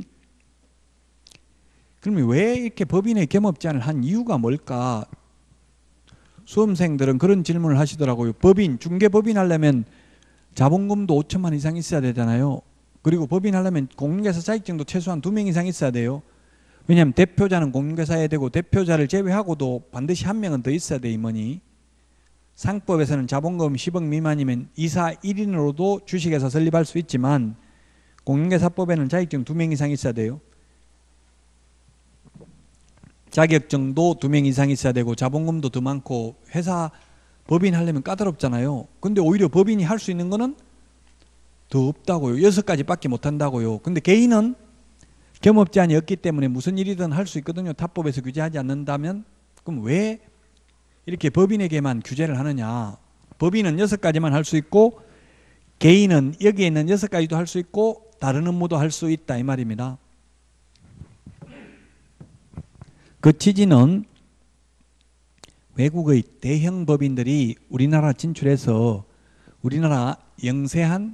그러면 왜 이렇게 법인의 겸업제한을 한 이유가 뭘까? 수험생들은 그런 질문을 하시더라고요. 법인, 중개법인 하려면 자본금도 오천만 이상 있어야 되잖아요. 그리고 법인 하려면 공인중개사 자격증도 최소한 두 명 이상 있어야 돼요. 왜냐하면 대표자는 공인중개사여야 되고 대표자를 제외하고도 반드시 한 명은 더 있어야 돼 임원이. 상법에서는 자본금 십억 미만이면 이사 일 인으로도 주식회사 설립할 수 있지만 공인중개사법에는 자격증 두 명 이상 있어야 돼요. 자격증도 두 명 이상 있어야 되고 자본금도 더 많고 회사 법인 하려면 까다롭잖아요. 근데 오히려 법인이 할 수 있는 거는 더 없다고요. 여섯 가지밖에 못 한다고요. 근데 개인은 겸업 제한이 없기 때문에 무슨 일이든 할 수 있거든요. 타법에서 규제하지 않는다면. 그럼 왜 이렇게 법인에게만 규제를 하느냐. 법인은 여섯 가지만 할 수 있고 개인은 여기에 있는 여섯 가지도 할 수 있고 다른 업무도 할 수 있다 이 말입니다. 그 취지는 외국의 대형 법인들이 우리나라 진출해서 우리나라 영세한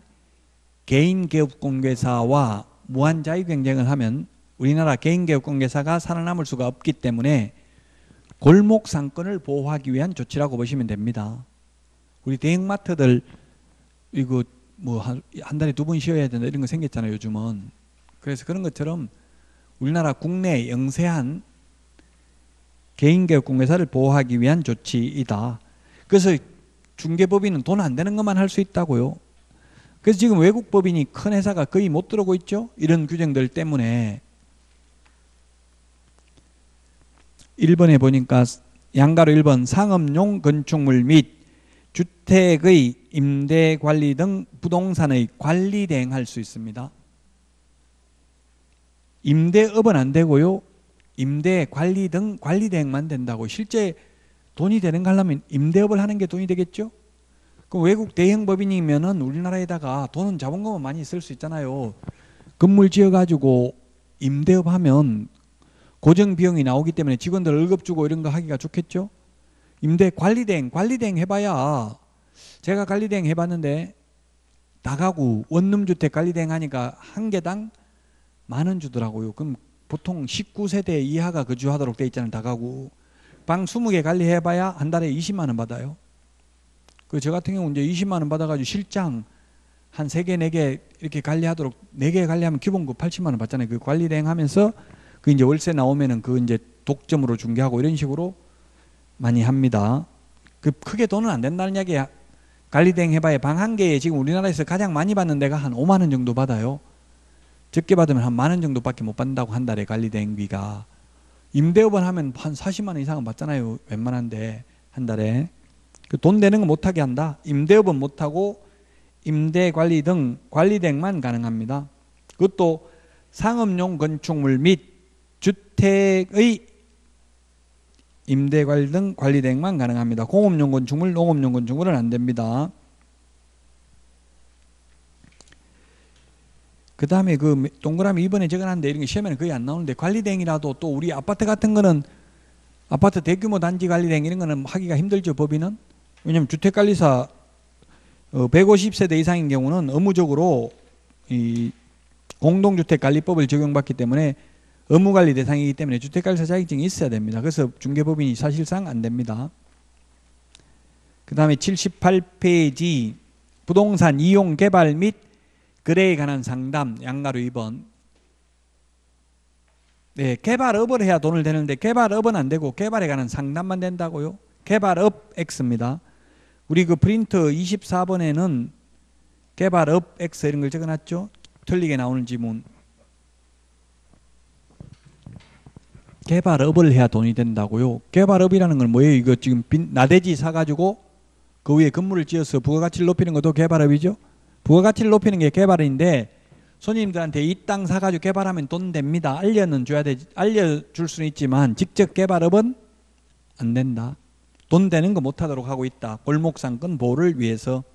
개인개업공개사와 무한 자유 경쟁을 하면 우리나라 개인개업공개사가 살아남을 수가 없기 때문에 골목 상권을 보호하기 위한 조치라고 보시면 됩니다. 우리 대형마트들 이거 뭐 한 달에 두 번 쉬어야 된다 이런 거 생겼잖아요 요즘은. 그래서 그런 것처럼 우리나라 국내 영세한 개인개업공개사를 보호하기 위한 조치이다. 그래서 중개법인은 돈 안 되는 것만 할 수 있다고요. 그래서 지금 외국 법인이 큰 회사가 거의 못 들어오고 있죠. 이런 규정들 때문에. 일 번에 보니까 양가로 일 번 상업용 건축물 및 주택의 임대 관리 등 부동산의 관리 대행할 수 있습니다. 임대업은 안 되고요. 임대 관리 등 관리 대행만 된다고. 실제 돈이 되는 거 하려면 임대업을 하는 게 돈이 되겠죠. 그럼 외국 대형 법인이면은 우리나라에다가 돈은 자본금은 많이 쓸 수 있잖아요. 건물 지어가지고 임대업 하면 고정 비용이 나오기 때문에 직원들 월급 주고 이런 거 하기가 좋겠죠. 임대 관리대행, 관리대행 해봐야 제가 관리대행 해봤는데 다가구 원룸주택 관리대행 하니까 한 개당 만 원 주더라고요. 그럼 보통 십구 세대 이하가 거주하도록 돼 있잖아요. 다가구 방 스무 개 관리해봐야 한 달에 이십만 원 받아요. 그 저 같은 경우 이제 이십만 원 받아가지고 실장 한 세 개, 네 개 이렇게 관리하도록 네 개 관리하면 기본급 팔십만 원 받잖아요. 그 관리대행 하면서 그 이제 월세 나오면은 그 이제 독점으로 중개하고 이런 식으로 많이 합니다. 그 크게 돈은 안 된다는 이야기야. 관리대행 해봐야 방 한 개에 지금 우리나라에서 가장 많이 받는 데가 한 오만 원 정도 받아요. 적게 받으면 한 만 원 정도밖에 못 받는다고 한 달에 관리대행비가. 임대업은 하면 한 사십만 원 이상은 받잖아요. 웬만한데 한 달에. 그 돈 되는 거 못하게 한다. 임대업은 못하고 임대관리 등 관리대행만 가능합니다. 그것도 상업용 건축물 및 주택의 임대관리 등 관리대행만 가능합니다. 공업용 건축물, 농업용 건축물은 안 됩니다. 그 다음에 그 동그라미 이번에 적어놨는데 이런 게 시험에는 거의 안 나오는데 관리대행이라도 또 우리 아파트 같은 거는 아파트 대규모 단지 관리대행 이런 거는 하기가 힘들죠. 법인은. 왜냐하면 주택관리사 백오십 세대 이상인 경우는 의무적으로 이 공동주택관리법을 적용받기 때문에 의무관리 대상이기 때문에 주택관리사 자격증이 있어야 됩니다. 그래서 중개법인이 사실상 안 됩니다. 그 다음에 칠십팔 페이지 부동산 이용 개발 및 거래에 관한 상담 양가로 이 번. 네, 개발업을 해야 돈을 되는데 개발업은 안 되고 개발에 관한 상담만 된다고요. 개발업 X입니다. 우리 그 프린트 이십사 번에는 개발업 X 이런 걸 적어놨죠. 틀리게 나오는 지문. 개발업을 해야 돈이 된다고요. 개발업이라는 건 뭐예요? 이거 지금 빈, 나대지 사가지고 그 위에 건물을 지어서 부가가치를 높이는 것도 개발업이죠. 부가가치를 높이는 게 개발인데 손님들한테 이 땅 사가지고 개발하면 돈 됩니다. 알려는 줘야 되지. 알려줄 수는 있지만 직접 개발업은 안 된다. 돈 되는 거 못하도록 하고 있다. 골목상권 보호를 위해서.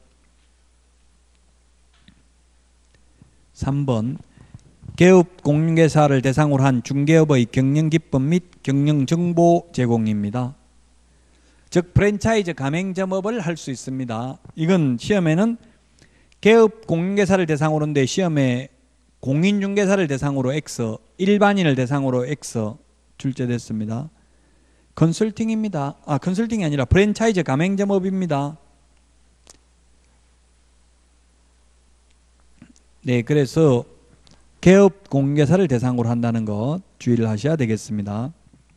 삼 번 개업 공인중개사를 대상으로 한 중개업의 경영기법 및 경영정보 제공입니다. 즉 프랜차이즈 가맹점업을 할 수 있습니다. 이건 시험에는 개업 공인중개사를 대상으로인데 시험에 공인중개사를 대상으로 X, 일반인을 대상으로 X 출제됐습니다. 컨설팅입니다. 아, 컨설팅이 아니라 프랜차이즈 가맹점업입니다. 네, 그래서 개업 공개사를 대상으로 한다는 것 주의를 하셔야 되겠습니다.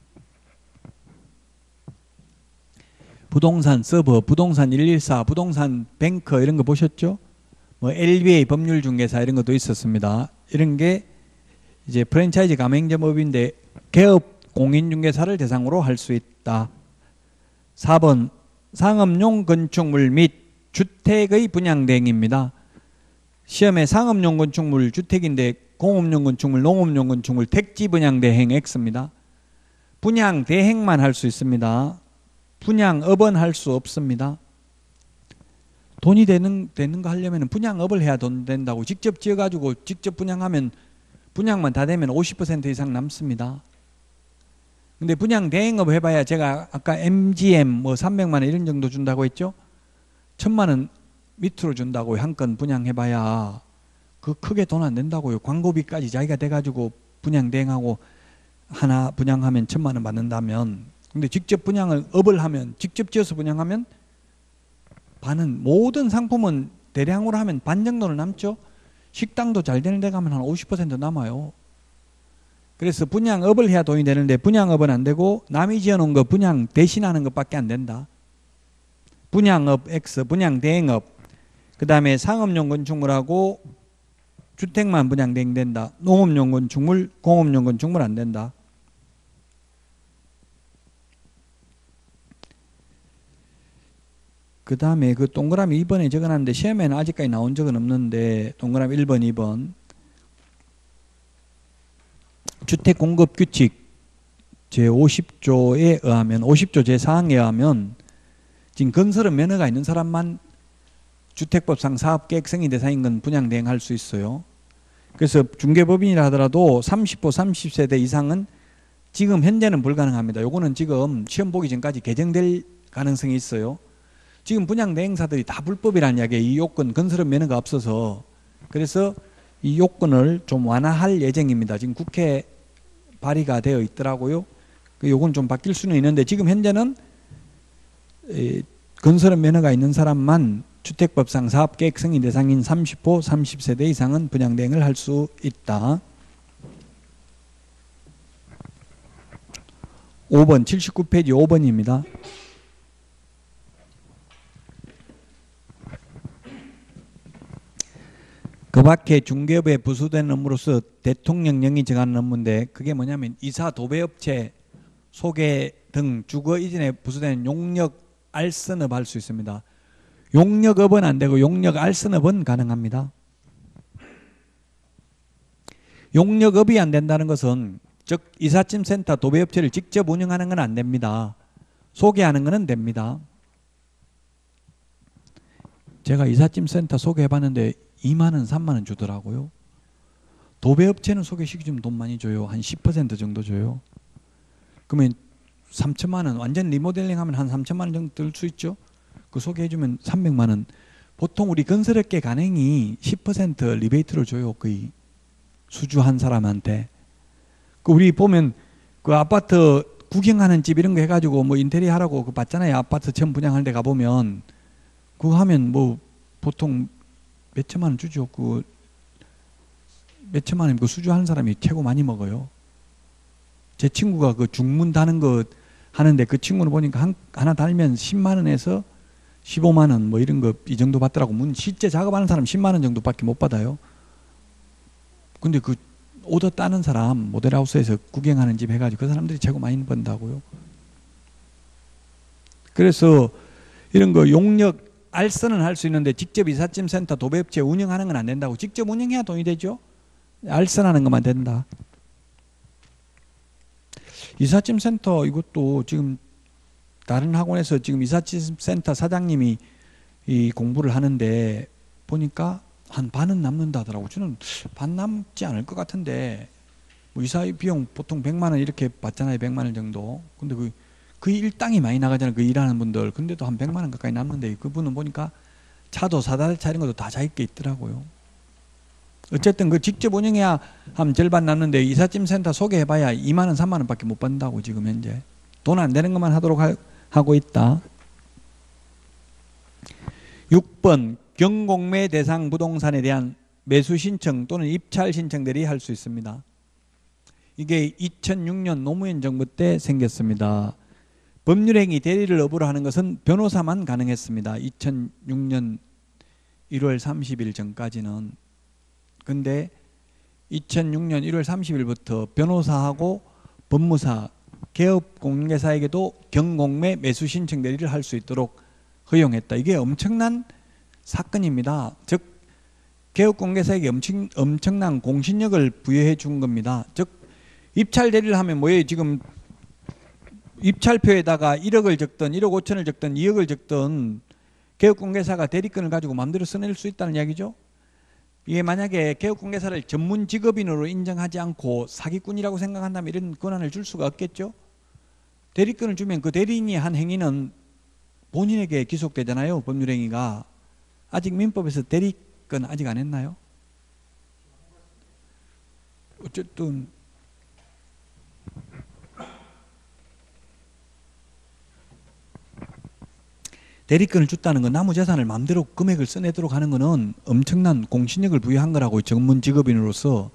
부동산 서버, 부동산 일일사, 부동산 뱅커 이런 거 보셨죠? 뭐 엘비에이 법률중개사 이런 것도 있었습니다. 이런 게 이제 프랜차이즈 가맹점업인데 개업 공인중개사를 대상으로 할 수 있다. 사 번 상업용 건축물 및 주택의 분양대행입니다. 시험에 상업용 건축물 주택인데 공업용 건축물, 농업용 건축물, 택지 분양대행 X입니다. 분양대행만 할 수 있습니다. 분양업은 할 수 없습니다. 돈이 되는, 되는 거 하려면 분양업을 해야 돈 된다고. 직접 지어가지고 직접 분양하면 분양만 다 되면 오십 퍼센트 이상 남습니다. 근데 분양 대행업 해봐야 제가 아까 엠지엠 뭐 삼백만 원 이런 정도 준다고 했죠? 천만 원 밑으로 준다고요. 한 건 분양해봐야 그 크게 돈 안 된다고요. 광고비까지 자기가 돼가지고 분양 대행하고 하나 분양하면 천만 원 받는다면, 근데 직접 분양을 업을 하면 직접 지어서 분양하면 반은, 모든 상품은 대량으로 하면 반 정도는 남죠. 식당도 잘 되는 데 가면 한 오십 퍼센트 남아요. 그래서 분양업을 해야 돈이 되는데 분양업은 안 되고 남이 지어놓은 거 분양 대신하는 것밖에 안 된다. 분양업 X, 분양대행업. 그 다음에 상업용 건축물하고 주택만 분양대행된다. 농업용 건축물, 공업용 건축물 안 된다. 그 다음에 그 동그라미 이 번에 적어놨는데 시험에는 아직까지 나온 적은 없는데, 동그라미 일 번, 이 번. 주택공급규칙 제오십 조에 의하면, 오십 조 제사 항에 의하면 지금 건설은 면허가 있는 사람만 주택법상 사업계획 승인 대상인 건 분양대행할 수 있어요. 그래서 중개법인이라 하더라도 삼십 호 삼십 세대 이상은 지금 현재는 불가능합니다. 요거는 지금 시험 보기 전까지 개정될 가능성이 있어요. 지금 분양대행사들이 다 불법이라는 이야기예요. 이 요건, 건설은 면허가 없어서. 그래서 이 요건을 좀 완화할 예정입니다. 지금 국회 발의가 되어 있더라고요. 요건 좀 바뀔 수는 있는데 지금 현재는 건설은 면허가 있는 사람만 주택법상 사업계획 승인 대상인 삼십 호 삼십 세대 이상은 분양대행을 할 수 있다. 오 번, 칠십구 페이지 오 번입니다. 그 밖에 중개업에 부수된 업무로서 대통령령이 정하는 업무인데, 그게 뭐냐면 이사 도배업체 소개 등 주거 이전에 부수된 용역 알선업 할 수 있습니다. 용역업은 안 되고 용역 알선업은 가능합니다. 용역업이 안 된다는 것은 즉 이삿짐센터 도배업체를 직접 운영하는 건 안 됩니다. 소개하는 거는 됩니다. 제가 이삿짐센터 소개해봤는데 이만 원, 삼만 원 주더라고요. 도배업체는 소개시켜주면 돈 많이 줘요. 한 십 퍼센트 정도 줘요. 그러면 삼천만 원, 완전 리모델링 하면 한 삼천만 원 정도 들 수 있죠. 그 소개해주면 삼백만 원. 보통 우리 건설업계 간행이 십 퍼센트 리베이트를 줘요. 거의 수주한 사람한테. 그 우리 보면 그 아파트 구경하는 집 이런 거 해가지고 뭐 인테리어 하라고 그 받잖아요. 아파트 처음 분양할 때 가보면 그거 하면 뭐 보통 몇 천만 원 주죠. 그 몇 천만 원 그 수주하는 사람이 최고 많이 먹어요. 제 친구가 그 중문 다는 거 하는데 그 친구는 보니까 한, 하나 달면 십만 원에서 십오만 원 뭐 이런 거 이 정도 받더라고. 문 실제 작업하는 사람 십만 원 정도밖에 못 받아요. 근데 그 오더 따는 사람 모델하우스에서 구경하는 집 해가지고 그 사람들이 최고 많이 번다고요. 그래서 이런 거 용역 알선은 할 수 있는데 직접 이삿짐센터 도배업체 운영하는 건 안 된다고. 직접 운영해야 돈이 되죠. 알선하는 것만 된다. 이삿짐센터 이것도 지금 다른 학원에서 지금 이삿짐센터 사장님이 이 공부를 하는데 보니까 한 반은 남는다 하더라고. 저는 반 남지 않을 것 같은데, 뭐 이사 비용 보통 백만 원 이렇게 받잖아요. 백만 원 정도. 근데 그, 그 일당이 많이 나가잖아요. 그 일하는 분들. 근데도 한 백만 원 가까이 남는데 그분은 보니까 차도 사다리차 이런 것도 다 자기 게 있더라고요. 어쨌든 그 직접 운영해야 한 절반 남는데 이삿짐센터 소개해봐야 이만 원, 삼만 원밖에 못 받는다고 지금 현재. 돈 안 되는 것만 하도록 하, 하고 있다. 육 번 경공매 대상 부동산에 대한 매수 신청 또는 입찰 신청 대리 할 수 있습니다. 이게 이천육 년 노무현 정부 때 생겼습니다. 법률행위 대리를 업으로 하는 것은 변호사만 가능했습니다. 이천육 년 일월 삼십일 전까지는. 근데 이천육 년 일월 삼십일부터 변호사하고 법무사, 개업공개사에게도 경공매 매수 신청 대리를 할 수 있도록 허용했다. 이게 엄청난 사건입니다. 즉 개업공개사에게 엄청, 엄청난 공신력을 부여해 준 겁니다. 즉 입찰 대리를 하면 뭐예요? 지금 입찰표에다가 일억을 적든 일억 오천을 적든 이억을 적든 개업공개사가 대리권을 가지고 마음대로 써낼 수 있다는 이야기죠. 이게 만약에 개업공개사를 전문 직업인으로 인정하지 않고 사기꾼이라고 생각한다면 이런 권한을 줄 수가 없겠죠. 대리권을 주면 그 대리인이 한 행위는 본인에게 기속되잖아요. 법률행위가. 아직 민법에서 대리권 아직 안 했나요? 어쨌든 대리권을 줬다는 건 나무 재산을 마음대로 금액을 써내도록 하는 것은 엄청난 공신력을 부여한 거라고. 전문 직업인으로서.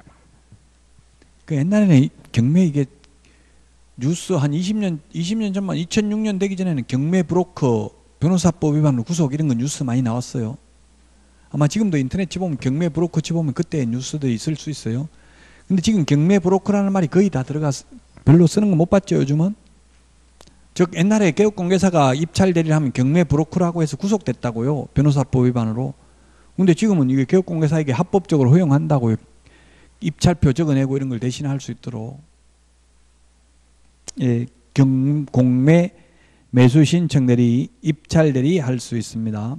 그 옛날에는 경매 이게 뉴스 한 이십 년 이십 년 전만 이천육 년 되기 전에는 경매 브로커 변호사법 위반으로 구속 이런 건 뉴스 많이 나왔어요. 아마 지금도 인터넷 쳐보면 경매 브로커 쳐보면 그때 뉴스도 있을 수 있어요. 근데 지금 경매 브로커라는 말이 거의 다 들어가서 별로 쓰는 거 못 봤죠 요즘은. 즉 옛날에 개업공개사가 입찰 대리를 하면 경매 브로커라고 해서 구속됐다고요. 변호사법 위반으로. 근데 지금은 이게 개업공개사에게 합법적으로 허용한다고요. 입찰표 적어내고 이런 걸 대신 할 수 있도록. 예, 경공매 매수 신청 대리, 입찰 대리 할 수 있습니다.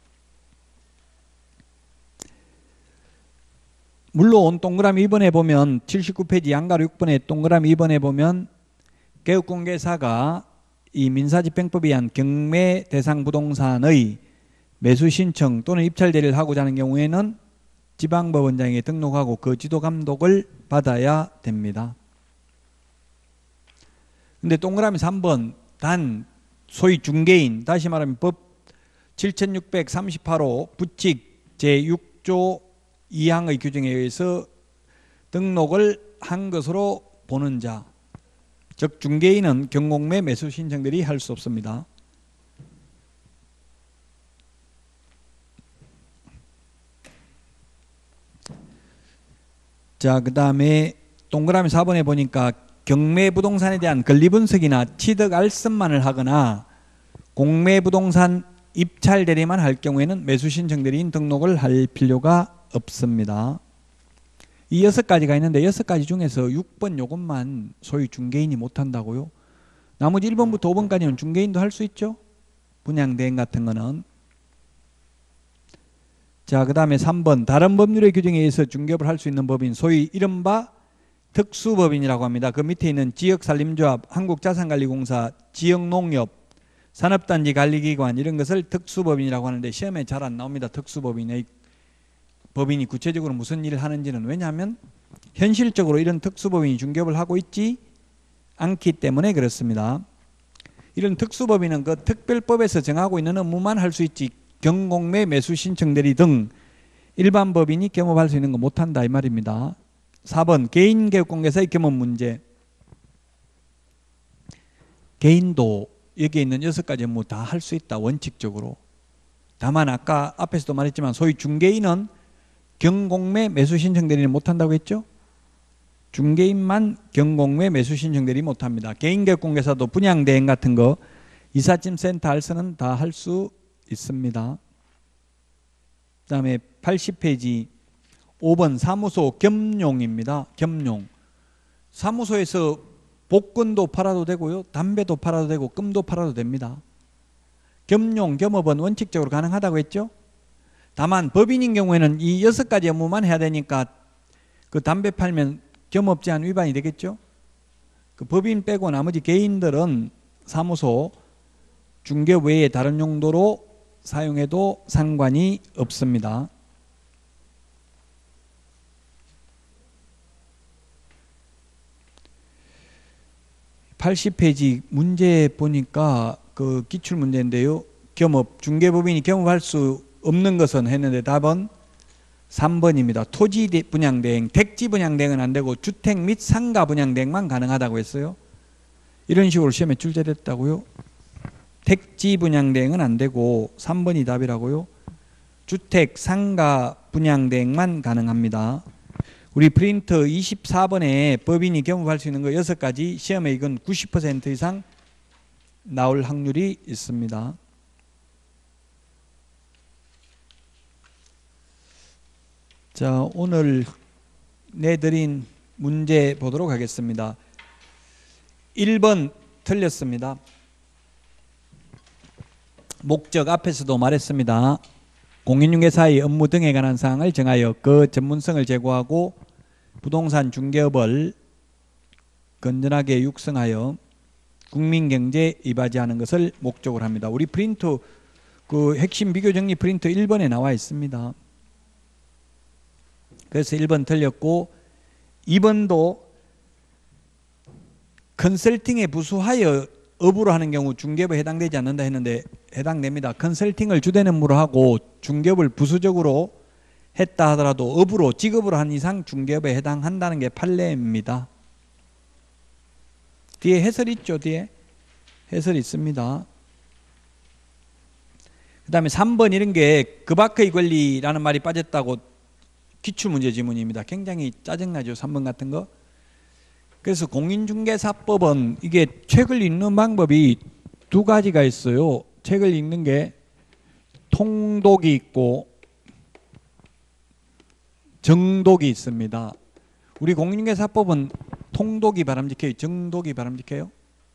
물론 동그라미 이 번에 보면 칠십구 페이지 양가로 육 번에 동그라미 이 번에 보면 개업공개사가 이 민사집행법에 의한 경매 대상 부동산의 매수 신청 또는 입찰 대리를 하고자 하는 경우에는 지방법원장에게 등록하고 그 지도 감독을 받아야 됩니다. 근데 동그라미 삼 번 단 소위 중개인, 다시 말하면 법 칠천육백삼십팔 호 부칙 제육 조 이 항의 규정에 의해서 등록을 한 것으로 보는 자, 즉 중개인은 경공매 매수 신청 대리 할 수 없습니다. 자, 그 다음에 동그라미 사 번에 보니까 경매 부동산에 대한 권리 분석이나 취득 알선만을 하거나 공매 부동산 입찰 대리만 할 경우에는 매수 신청 대리인 등록을 할 필요가 없습니다. 이 여섯 가지가 있는데 여섯 가지 중에서 육 번 요것만 소위 중개인이 못한다고요? 나머지 일 번부터 오 번까지는 중개인도 할 수 있죠? 분양대행 같은 거는. 자, 그 다음에 삼 번 다른 법률의 규정에 의해서 중개업을 할 수 있는 법인 소위 이른바 특수법인이라고 합니다. 그 밑에 있는 지역산림조합, 한국자산관리공사, 지역농협, 산업단지 관리기관 이런 것을 특수법인이라고 하는데 시험에 잘 안 나옵니다. 특수법인의 법인이 구체적으로 무슨 일을 하는지는. 왜냐하면 현실적으로 이런 특수법인이 중개업을 하고 있지 않기 때문에 그렇습니다. 이런 특수법인은 그 특별법에서 정하고 있는 업무만 할 수 있지 경공매 매수 신청 대리 등 일반 법인이 겸업할 수 있는 거 못한다 이 말입니다. 사 번 개인개업공개사의 겸업 문제. 개인도 여기에 있는 여섯 가지 업무 다 할 수 있다 원칙적으로. 다만 아까 앞에서도 말했지만 소위 중개인은 경공매 매수 신청 대리는 못한다고 했죠. 중개인만 경공매 매수 신청 대리 못합니다. 개인개업공개사도 분양대행 같은 거 이삿짐 센터 알선은 다 할 수 있습니다. 그 다음에 팔십 페이지 오 번 사무소 겸용입니다. 겸용. 사무소에서 복근도 팔아도 되고요. 담배도 팔아도 되고 끔도 팔아도 됩니다. 겸용, 겸업은 원칙적으로 가능하다고 했죠. 다만 법인인 경우에는 이 여섯 가지 업무만 해야 되니까 그 담배 팔면 겸업 제한 위반이 되겠죠. 그 법인 빼고 나머지 개인들은 사무소 중개업 외에 다른 용도로 사용해도 상관이 없습니다. 팔십 페이지 문제 보니까 그 기출 문제인데요. 겸업, 중개법인이 겸업할 수 없는 것은 했는데 답은 삼 번입니다. 토지 분양대행, 택지 분양대행은 안 되고 주택 및 상가 분양대행만 가능하다고 했어요. 이런 식으로 시험에 출제됐다고요. 택지 분양대행은 안 되고 삼 번이 답이라고요. 주택, 상가 분양대행만 가능합니다. 우리 프린터 이십사 번에 법인이 경험할 수 있는 거 여섯 가지, 시험에 이건 구십 퍼센트 이상 나올 확률이 있습니다. 자, 오늘 내드린 문제 보도록 하겠습니다. 일 번 틀렸습니다. 목적 앞에서도 말했습니다. 공인중개사의 업무 등에 관한 사항을 정하여 그 전문성을 제고하고 부동산 중개업을 건전하게 육성하여 국민경제에 이바지하는 것을 목적으로 합니다. 우리 프린트 그 핵심 비교정리 프린트 일 번에 나와 있습니다. 그래서 일 번 틀렸고 이 번도 컨설팅에 부수하여 업으로 하는 경우 중개업에 해당되지 않는다 했는데 해당됩니다. 컨설팅을 주된 업무로 하고 중개업을 부수적으로 했다 하더라도 업으로 직업으로 한 이상 중개업에 해당한다는 게 판례입니다. 뒤에 해설 있죠. 뒤에 해설 있습니다. 그 다음에 삼 번 이런 게 그 밖의 권리라는 말이 빠졌다고 기출문제 지문입니다. 굉장히 짜증나죠. 삼 번 같은 거. 그래서 공인중개사법은 이게 책을 읽는 방법이 두 가지가 있어요. 책을 읽는 게 통독이 있고 정독이 있습니다. 우리 공인중개사법은 통독이 바람직해요? 정독이 바람직해요?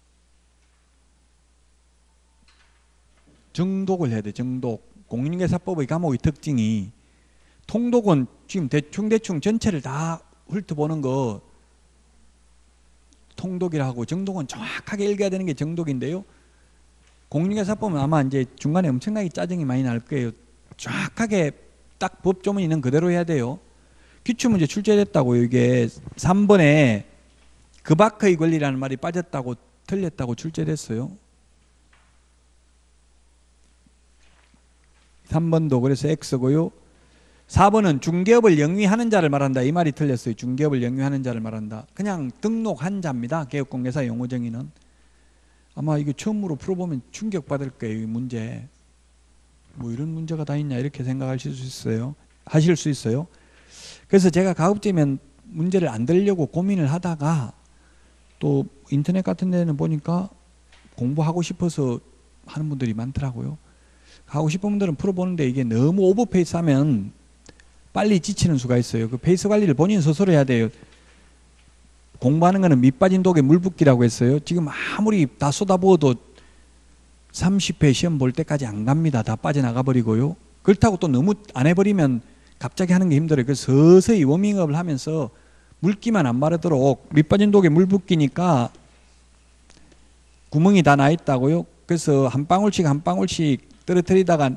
정독을 해야 돼. 정독. 공인중개사법의 과목의 특징이 통독은 지금 대충대충 전체를 다 훑어보는 거 통독이라고, 정독은 정확하게 읽어야 되는 게 정독인데요. 공인중개사법은 아마 이제 중간에 엄청나게 짜증이 많이 날 거예요. 정확하게 딱 법조문 있는 그대로 해야 돼요. 기출문제 출제됐다고요. 이게 삼 번에 그 밖의 권리라는 말이 빠졌다고 틀렸다고 출제됐어요. 삼 번도 그래서 X고요. 사 번은 중개업을 영위하는 자를 말한다. 이 말이 틀렸어요. 중개업을 영위하는 자를 말한다. 그냥 등록한 자입니다. 개업공개사 용어 정의는. 아마 이거 처음으로 풀어보면 충격받을 거예요. 이 문제. 뭐 이런 문제가 다 있냐 이렇게 생각하실 수 있어요. 하실 수 있어요. 그래서 제가 가급적이면 문제를 안 들려고 고민을 하다가 또 인터넷 같은 데는 보니까 공부하고 싶어서 하는 분들이 많더라고요. 하고 싶은 분들은 풀어보는데 이게 너무 오버페이스 하면 빨리 지치는 수가 있어요. 그 페이스 관리를 본인 스스로 해야 돼요. 공부하는 거는 밑 빠진 독에 물 붓기라고 했어요. 지금 아무리 다 쏟아부어도 삼십 회 시험 볼 때까지 안 갑니다. 다 빠져나가 버리고요. 그렇다고 또 너무 안 해버리면 갑자기 하는 게 힘들어요. 그래서 서서히 워밍업을 하면서 물기만 안 마르도록, 밑 빠진 독에 물 붓기니까 구멍이 다 나 있다고요. 그래서 한 방울씩 한 방울씩 떨어뜨리다가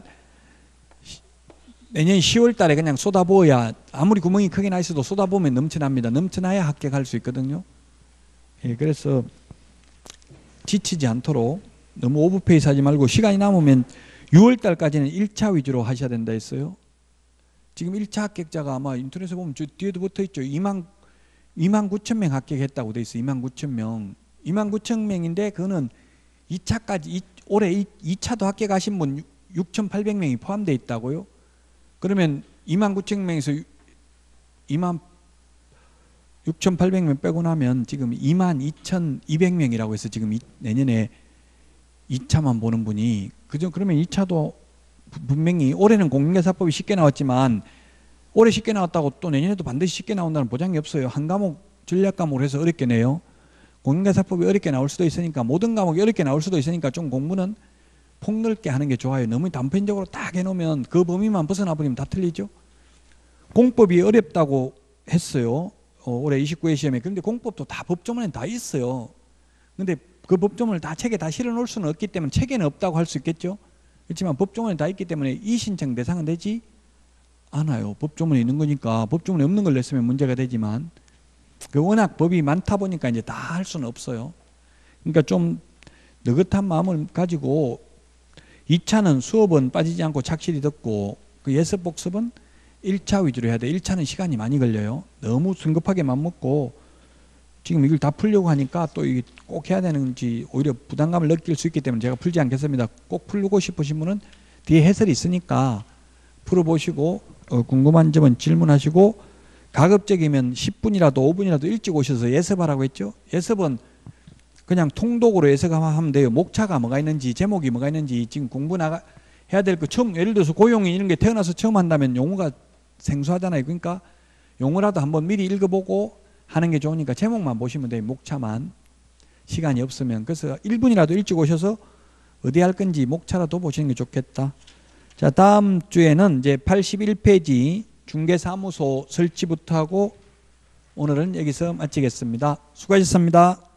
내년 시월 달에 그냥 쏟아부어야, 아무리 구멍이 크게 나 있어도 쏟아부으면 넘쳐납니다. 넘쳐나야 합격할 수 있거든요. 예, 그래서 지치지 않도록 너무 오버페이스 하지 말고 시간이 남으면 유월 달까지는 일 차 위주로 하셔야 된다 했어요. 지금 일 차 합격자가 아마 인터넷에 보면 저 뒤에도 붙어 있죠. 이만 구천 명 합격했다고 돼 있어요. 이만 구천 명. 이만 구천 명인데 그거는 이 차까지, 올해 이 차도 합격하신 분 육천팔백 명이 포함되어 있다고요. 그러면 이만 구천 명에서 이만 육천팔백 명 빼고 나면 지금 이만 이천이백 명이라고 해서 지금 이, 내년에 이 차만 보는 분이, 그죠? 그러면 이 차도 분명히 올해는 공인중개사법이 쉽게 나왔지만 올해 쉽게 나왔다고 또 내년에도 반드시 쉽게 나온다는 보장이 없어요. 한 과목 전략 과목으로 해서 어렵게 내요. 공인중개사법이 어렵게 나올 수도 있으니까, 모든 과목이 어렵게 나올 수도 있으니까 좀 공부는 폭넓게 하는 게 좋아요. 너무 단편적으로 딱 해놓으면 그 범위만 벗어나 버리면 다 틀리죠. 공법이 어렵다고 했어요. 어, 올해 이십구 회 시험에. 그런데 공법도 다 법조문에 다 있어요. 근데 그 법조문을 다 책에 다 실어 놓을 수는 없기 때문에, 책에는 없다고 할 수 있겠죠. 그렇지만 법조문에 다 있기 때문에 이 신청 대상은 되지 않아요. 법조문에 있는 거니까. 법조문에 없는 걸 냈으면 문제가 되지만, 그 워낙 법이 많다 보니까 이제 다 할 수는 없어요. 그러니까 좀 느긋한 마음을 가지고 이 차는 수업은 빠지지 않고 착실히 듣고, 그 예습 복습은 일 차 위주로 해야 돼. 일 차는 시간이 많이 걸려요. 너무 성급하게만 먹고 지금 이걸 다 풀려고 하니까 또 이게 꼭 해야 되는지 오히려 부담감을 느낄 수 있기 때문에 제가 풀지 않겠습니다. 꼭 풀고 싶으신 분은 뒤에 해설이 있으니까 풀어보시고 어, 궁금한 점은 질문하시고 가급적이면 십 분이라도 오 분이라도 일찍 오셔서 예습하라고 했죠. 예습은 그냥 통독으로 예습하면 돼요. 목차가 뭐가 있는지 제목이 뭐가 있는지 지금 공부 나가 해야 될 거 처음 예를 들어서 고용이 이런 게 태어나서 처음 한다면 용어가 생소하잖아요. 그러니까 용어라도 한번 미리 읽어보고 하는 게 좋으니까 제목만 보시면 돼요. 목차만. 시간이 없으면. 그래서 일 분이라도 일찍 오셔서 어디 할 건지 목차라도 보시는 게 좋겠다. 자, 다음 주에는 이제 팔십일 페이지 중개사무소 설치부터 하고 오늘은 여기서 마치겠습니다. 수고하셨습니다.